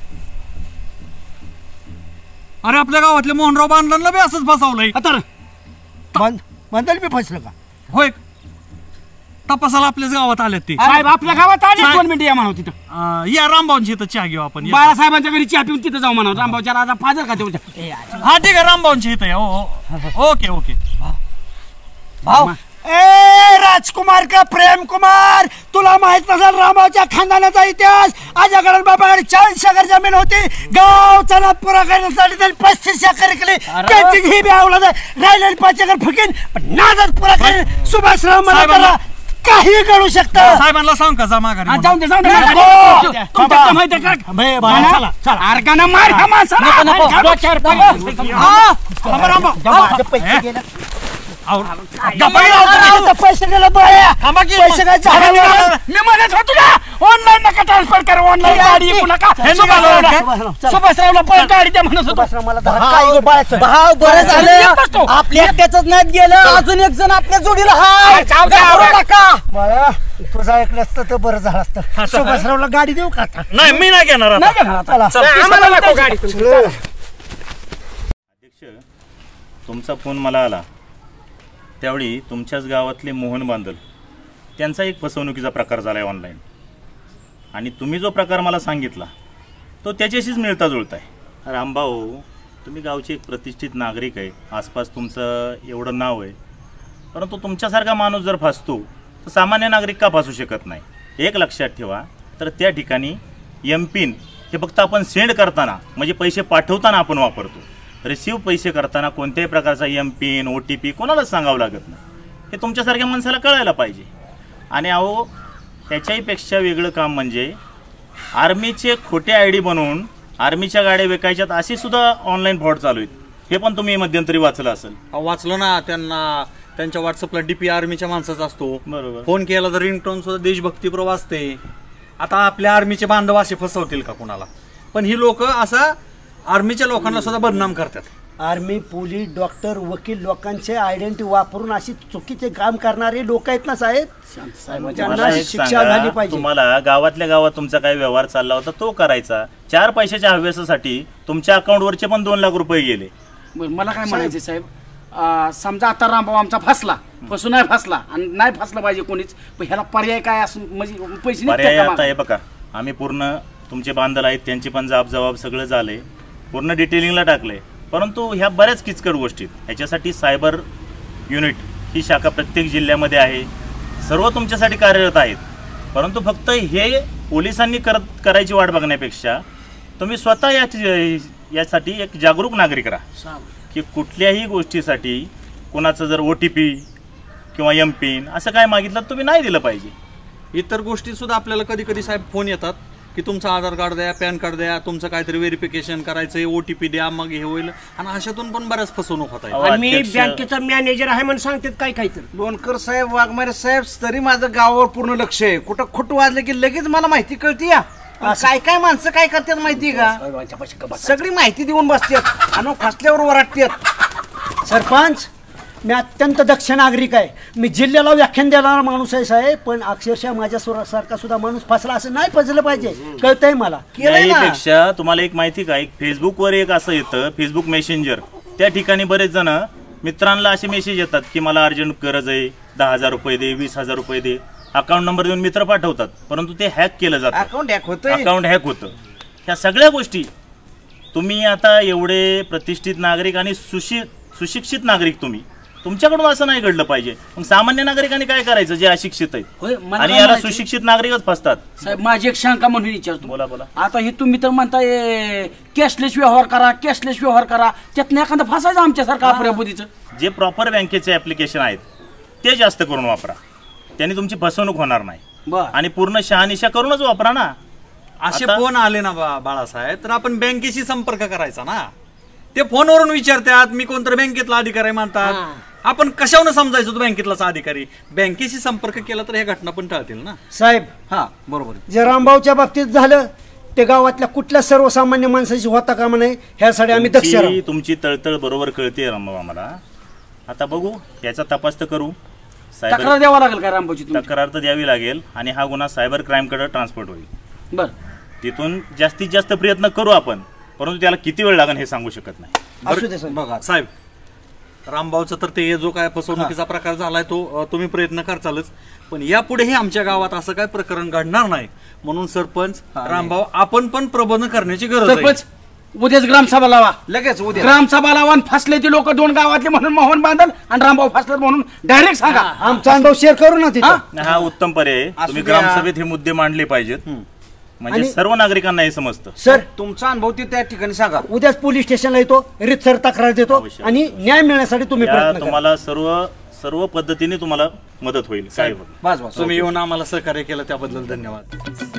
अरे आपल्या गावातले मोहनराव बांधलांना बी असंच फसवलंय. बंदल बी फसलं का? होय, तपासाला आपल्याच गावात आले ते. साहेब आपल्या गावात आले 2 मिनिटं या म्हणा तिथं. या रामभाऊंची इथं चहा घेऊ आपण. बाळासाहेबांच्या घरी चहा पिऊन तिथं जाऊ म्हणा. रामभाऊच्या राजा फाजर का तेवढ्या. हा ठीक आहे, रामभाऊंची इथं या. Okay okay. भाऊ ए राजकुमार का प्रेम कुमार, तुला माहित नसेल रामभाऊच्या खानदानाचा इतिहास. आजाकडे बाबाकडे 40 एकर जमीन होती. गाव चला पुरा करण्यासाठी त्यांनी 35 एकर केली. त्यांची ही बी आवडत राहिलेली 5 एकर फुकीन, पण नादच पुरा करेल. सुभाषराव मला काही करू शकतं. साहेबांना सांग का जा माघारी. जाऊन दे जाऊन दे. माहिती का अर्गाना मार ह्या माणसाला. पैसे गेले पैसे काय झालं? मी म्हणत होतो ना ऑनलाईन नका ट्रान्सफर करा. ऑनलाईन गाडी सुभाषरावला पण गाडी द्या म्हणत होतो. भाव बरं झालं आपल्या एकट्याच नाही गेलं, अजून एक जण आपल्या जोडीला हाय. तुझा ऐकलं असतं तर बरं झालं असतं. सुभाषरावला गाडी देऊ का? नाही मी नाही घेणार. अध्यक्ष, तुमचा फोन मला आला त्यावेळी तुमच्याच गावातले मोहन बांदल त्यांचा एक फसवणुकीचा प्रकार झाला आहे ऑनलाईन. आणि तुम्ही जो प्रकार मला सांगितला तो त्याच्याशीच मिळता जुळता आहे. रामभाऊ, तुम्ही गावचे एक प्रतिष्ठित नागरिक आहे, आसपास तुमचं एवढं नाव आहे, परंतु तुमच्यासारखा माणूस जर फसतो तर सामान्य नागरिक का फसू शकत नाही? एक लक्षात ठेवा, तर त्या ठिकाणी एम-पिन हे फक्त आपण सेंड करताना म्हणजे पैसे पाठवताना आपण वापरतो. रिसीव पैसे करताना कोणत्याही प्रकारचा एम-पिन OTP कोणालाच सांगावं लागत नाही. हे तुमच्यासारख्या माणसाला कळायला पाहिजे. आणि अहो त्याच्याही पेक्षा वेगळं काम म्हणजे आर्मीचे खोटे ID बनवून आर्मीच्या गाड्या विकायच्यात असे सुद्धा ऑनलाईन फ्रॉड चालू आहेत. हे पण तुम्ही मध्यंतरी वाचलं असेल. वाचलं ना. त्यांच्या व्हॉट्सअपला DP आर्मीच्या माणसाचा असतो. बरोबर. फोन केला तर रिंगटोन सुद्धा देशभक्तीपर वाजते. आता आपल्या आर्मीचे बांधव असे फसवतील का कुणाला? पण ही लोक असा आर्मीच्या लोकांना सुद्धा बदनाम करतात. आर्मी, पोलीस, डॉक्टर, वकील लोकांचे आयडेंटिटी वापरून अशी चुकीचे काम करणारे लोक आहेत ना साहेब. मला त्यांना एक शिक्षा सांगा, झाली पाहिजे. तुम्हाला गावातल्या गावात तुमचा काही व्यवहार चालला होता तो करायचा. 4 पैशाच्या हव्यासासाठी तुमच्या अकाउंटवरचे पण 2 लाख रुपये गेले. मला काय म्हणायचं साहेब, समजा आता रामभाऊ आमचा फसला, फसून नाही फसला आणि नाही फसला पाहिजे कोणीच, पण ह्याला पर्याय काय असं म्हणजे पैसे पर्याय आता हे बघा, आम्ही पूर्ण तुमचे बांधल आहेत त्यांची पण जबाब सगळं झाले, पूर्ण डिटेलिंगला टाकले. परंतु ह्या बऱ्याच किचकट गोष्टी ह्याच्यासाठी सायबर युनिट ही शाखा प्रत्येक जिल्ह्यामध्ये आहे. सर्व तुमच्यासाठी कार्यरत आहेत. परंतु फक्त हे पोलिसांनी करायची वाट बघण्यापेक्षा तुम्ही स्वतः यासाठी एक जागरूक नागरिक राहा की कुठल्याही गोष्टीसाठी कोणाचं जर OTP किंवा एम-पिन असं काय मागितलं तुम्ही नाही दिलं पाहिजे. इतर गोष्टी सुद्धा आपल्याला कधी कधी साहेब फोन येतात की तुमचं आधार कार्ड द्या, पॅन कार्ड द्या, तुमचं काहीतरी व्हेरिफिकेशन करायचं, OTP द्या, मग हे होईल. आणि अशातून पण बऱ्याच फसवणूक होत आहे. आणि मी बँकेचा मॅनेजर आहे म्हणून सांगतात काय काय तर. लोणकर साहेब, वाघमारे साहेब, तरी माझं गावावर पूर्ण लक्ष आहे. कुठं खोटं वाजलं की लगेच मला माहिती कळते. या काय काय माणसं काय करतात माहिती का, सगळी माहिती देऊन बसतात आणि फसल्यावर ओरडतात. सरपंच, मी अत्यंत दक्ष नागरिक आहे. मी जिल्ह्याला व्याख्यान देणारा माणूस आहे साहेब, पण अक्षरशः माझ्या सारखा सुद्धा माणूस फसला असं नाही फसलं पाहिजे. कळतंय मला. यापेक्षा तुम्हाला एक माहिती का, एक फेसबुकवर एक असं येतं फेसबुक मेसेंजर, त्या ठिकाणी बरेच जण मित्रांना असे मेसेज येतात की मला अर्जंट गरज आहे, 10,000 रुपये दे, 20,000 रुपये दे, अकाउंट नंबर देऊन मित्र पाठवतात. परंतु ते हॅक केलं जातं, अकाउंट हॅक होतं. ह्या सगळ्या गोष्टी तुम्ही आता एवढे प्रतिष्ठित नागरिक आणि सुशिक्षित नागरिक तुम्ही, तुमच्याकडून असं नाही घडलं पाहिजे. मग सामान्य नागरिकांनी काय करायचं जे अशिक्षित आहेत आणि याला सुशिक्षित नागरिकच फसतात. साहेब माझी एक शंका म्हणून विचारतो. बोला. आता हे तुम्ही तर म्हणताय कॅशलेस व्यवहार करा, त्यातनं एखादा फसायचं आमच्यासारखं आपल्या बुद्धीचं. जे प्रॉपर बँकेचे ऍप्लिकेशन आहेत ते जास्त करून वापरा, त्यांनी तुमची फसवणूक होणार नाही. आणि पूर्ण शहानिशा करूनच वापरा ना. असे फोन आले ना बाळासाहेब, तर आपण बँकेशी संपर्क करायचा ना. ते फोनवरून विचारतात मी कोणतरी बँकेतला अधिकारी म्हणतात. आपण कशावरून समजायचो तो बँकेतलाच अधिकारी. बँकेशी संपर्क केला तर ह्या घटना पण टाळतील ना साहेब. हा बरोबर. जे रामभाऊच्या बाबतीत झालं ते गावातल्या कुठल्या सर्वसामान्य माणसाची होता कामा नये, ह्यासाठी आम्ही दक्ष राहू. तुमची तळतळ बरोबर कळते रामभाऊ आम्हाला. आता बघू, याचा तपास तर करू. तक्रार द्यावा लागेल का रामभाऊची? तक्रार तर द्यावी लागेल आणि हा गुन्हा सायबर क्राईमकडे ट्रान्सपोर्ट होईल. बर, तिथून जास्तीत जास्त प्रयत्न करू आपण, परंतु त्याला किती वेळ लागेल हे सांगू शकत नाही. बघा साहेब, रामभाऊचा तर ते जो काय फसवणुकीचा प्रकार झालाय तो तुम्ही प्रयत्न करचालच, पण यापुढेही आमच्या गावात असं काय प्रकरण घडणार नाही म्हणून सरपंच रामभाऊ आपण पण प्रबोधन करण्याची गरज आहे. उद्याच ग्रामसभा लावा, लगेच उद्या ग्रामसभा लावा. फसले ती लोक 2 गावातले म्हणून मोहन बांधल आणि रामभाऊ फसले म्हणून डायरेक्ट सांगा. आमचा अनुभव शेअर करू ना तिथं. हा उत्तम पर्याय. तुम्ही ग्रामसभेत हे मुद्दे मांडले पाहिजेत, म्हणजे सर्व नागरिकांना हे समजतं. सर, तुमचा अनुभव त्या ठिकाणी सांगा. उद्याच पोलीस स्टेशनला येतो, रीतसर तक्रार देतो आणि न्याय मिळण्यासाठी तुम्ही प्रयत्न करा. तुम्हाला सर्व पद्धतीने तुम्हाला मदत होईल. साहेब तुम्ही येऊन आम्हाला सहकार्य केलं त्याबद्दल धन्यवाद.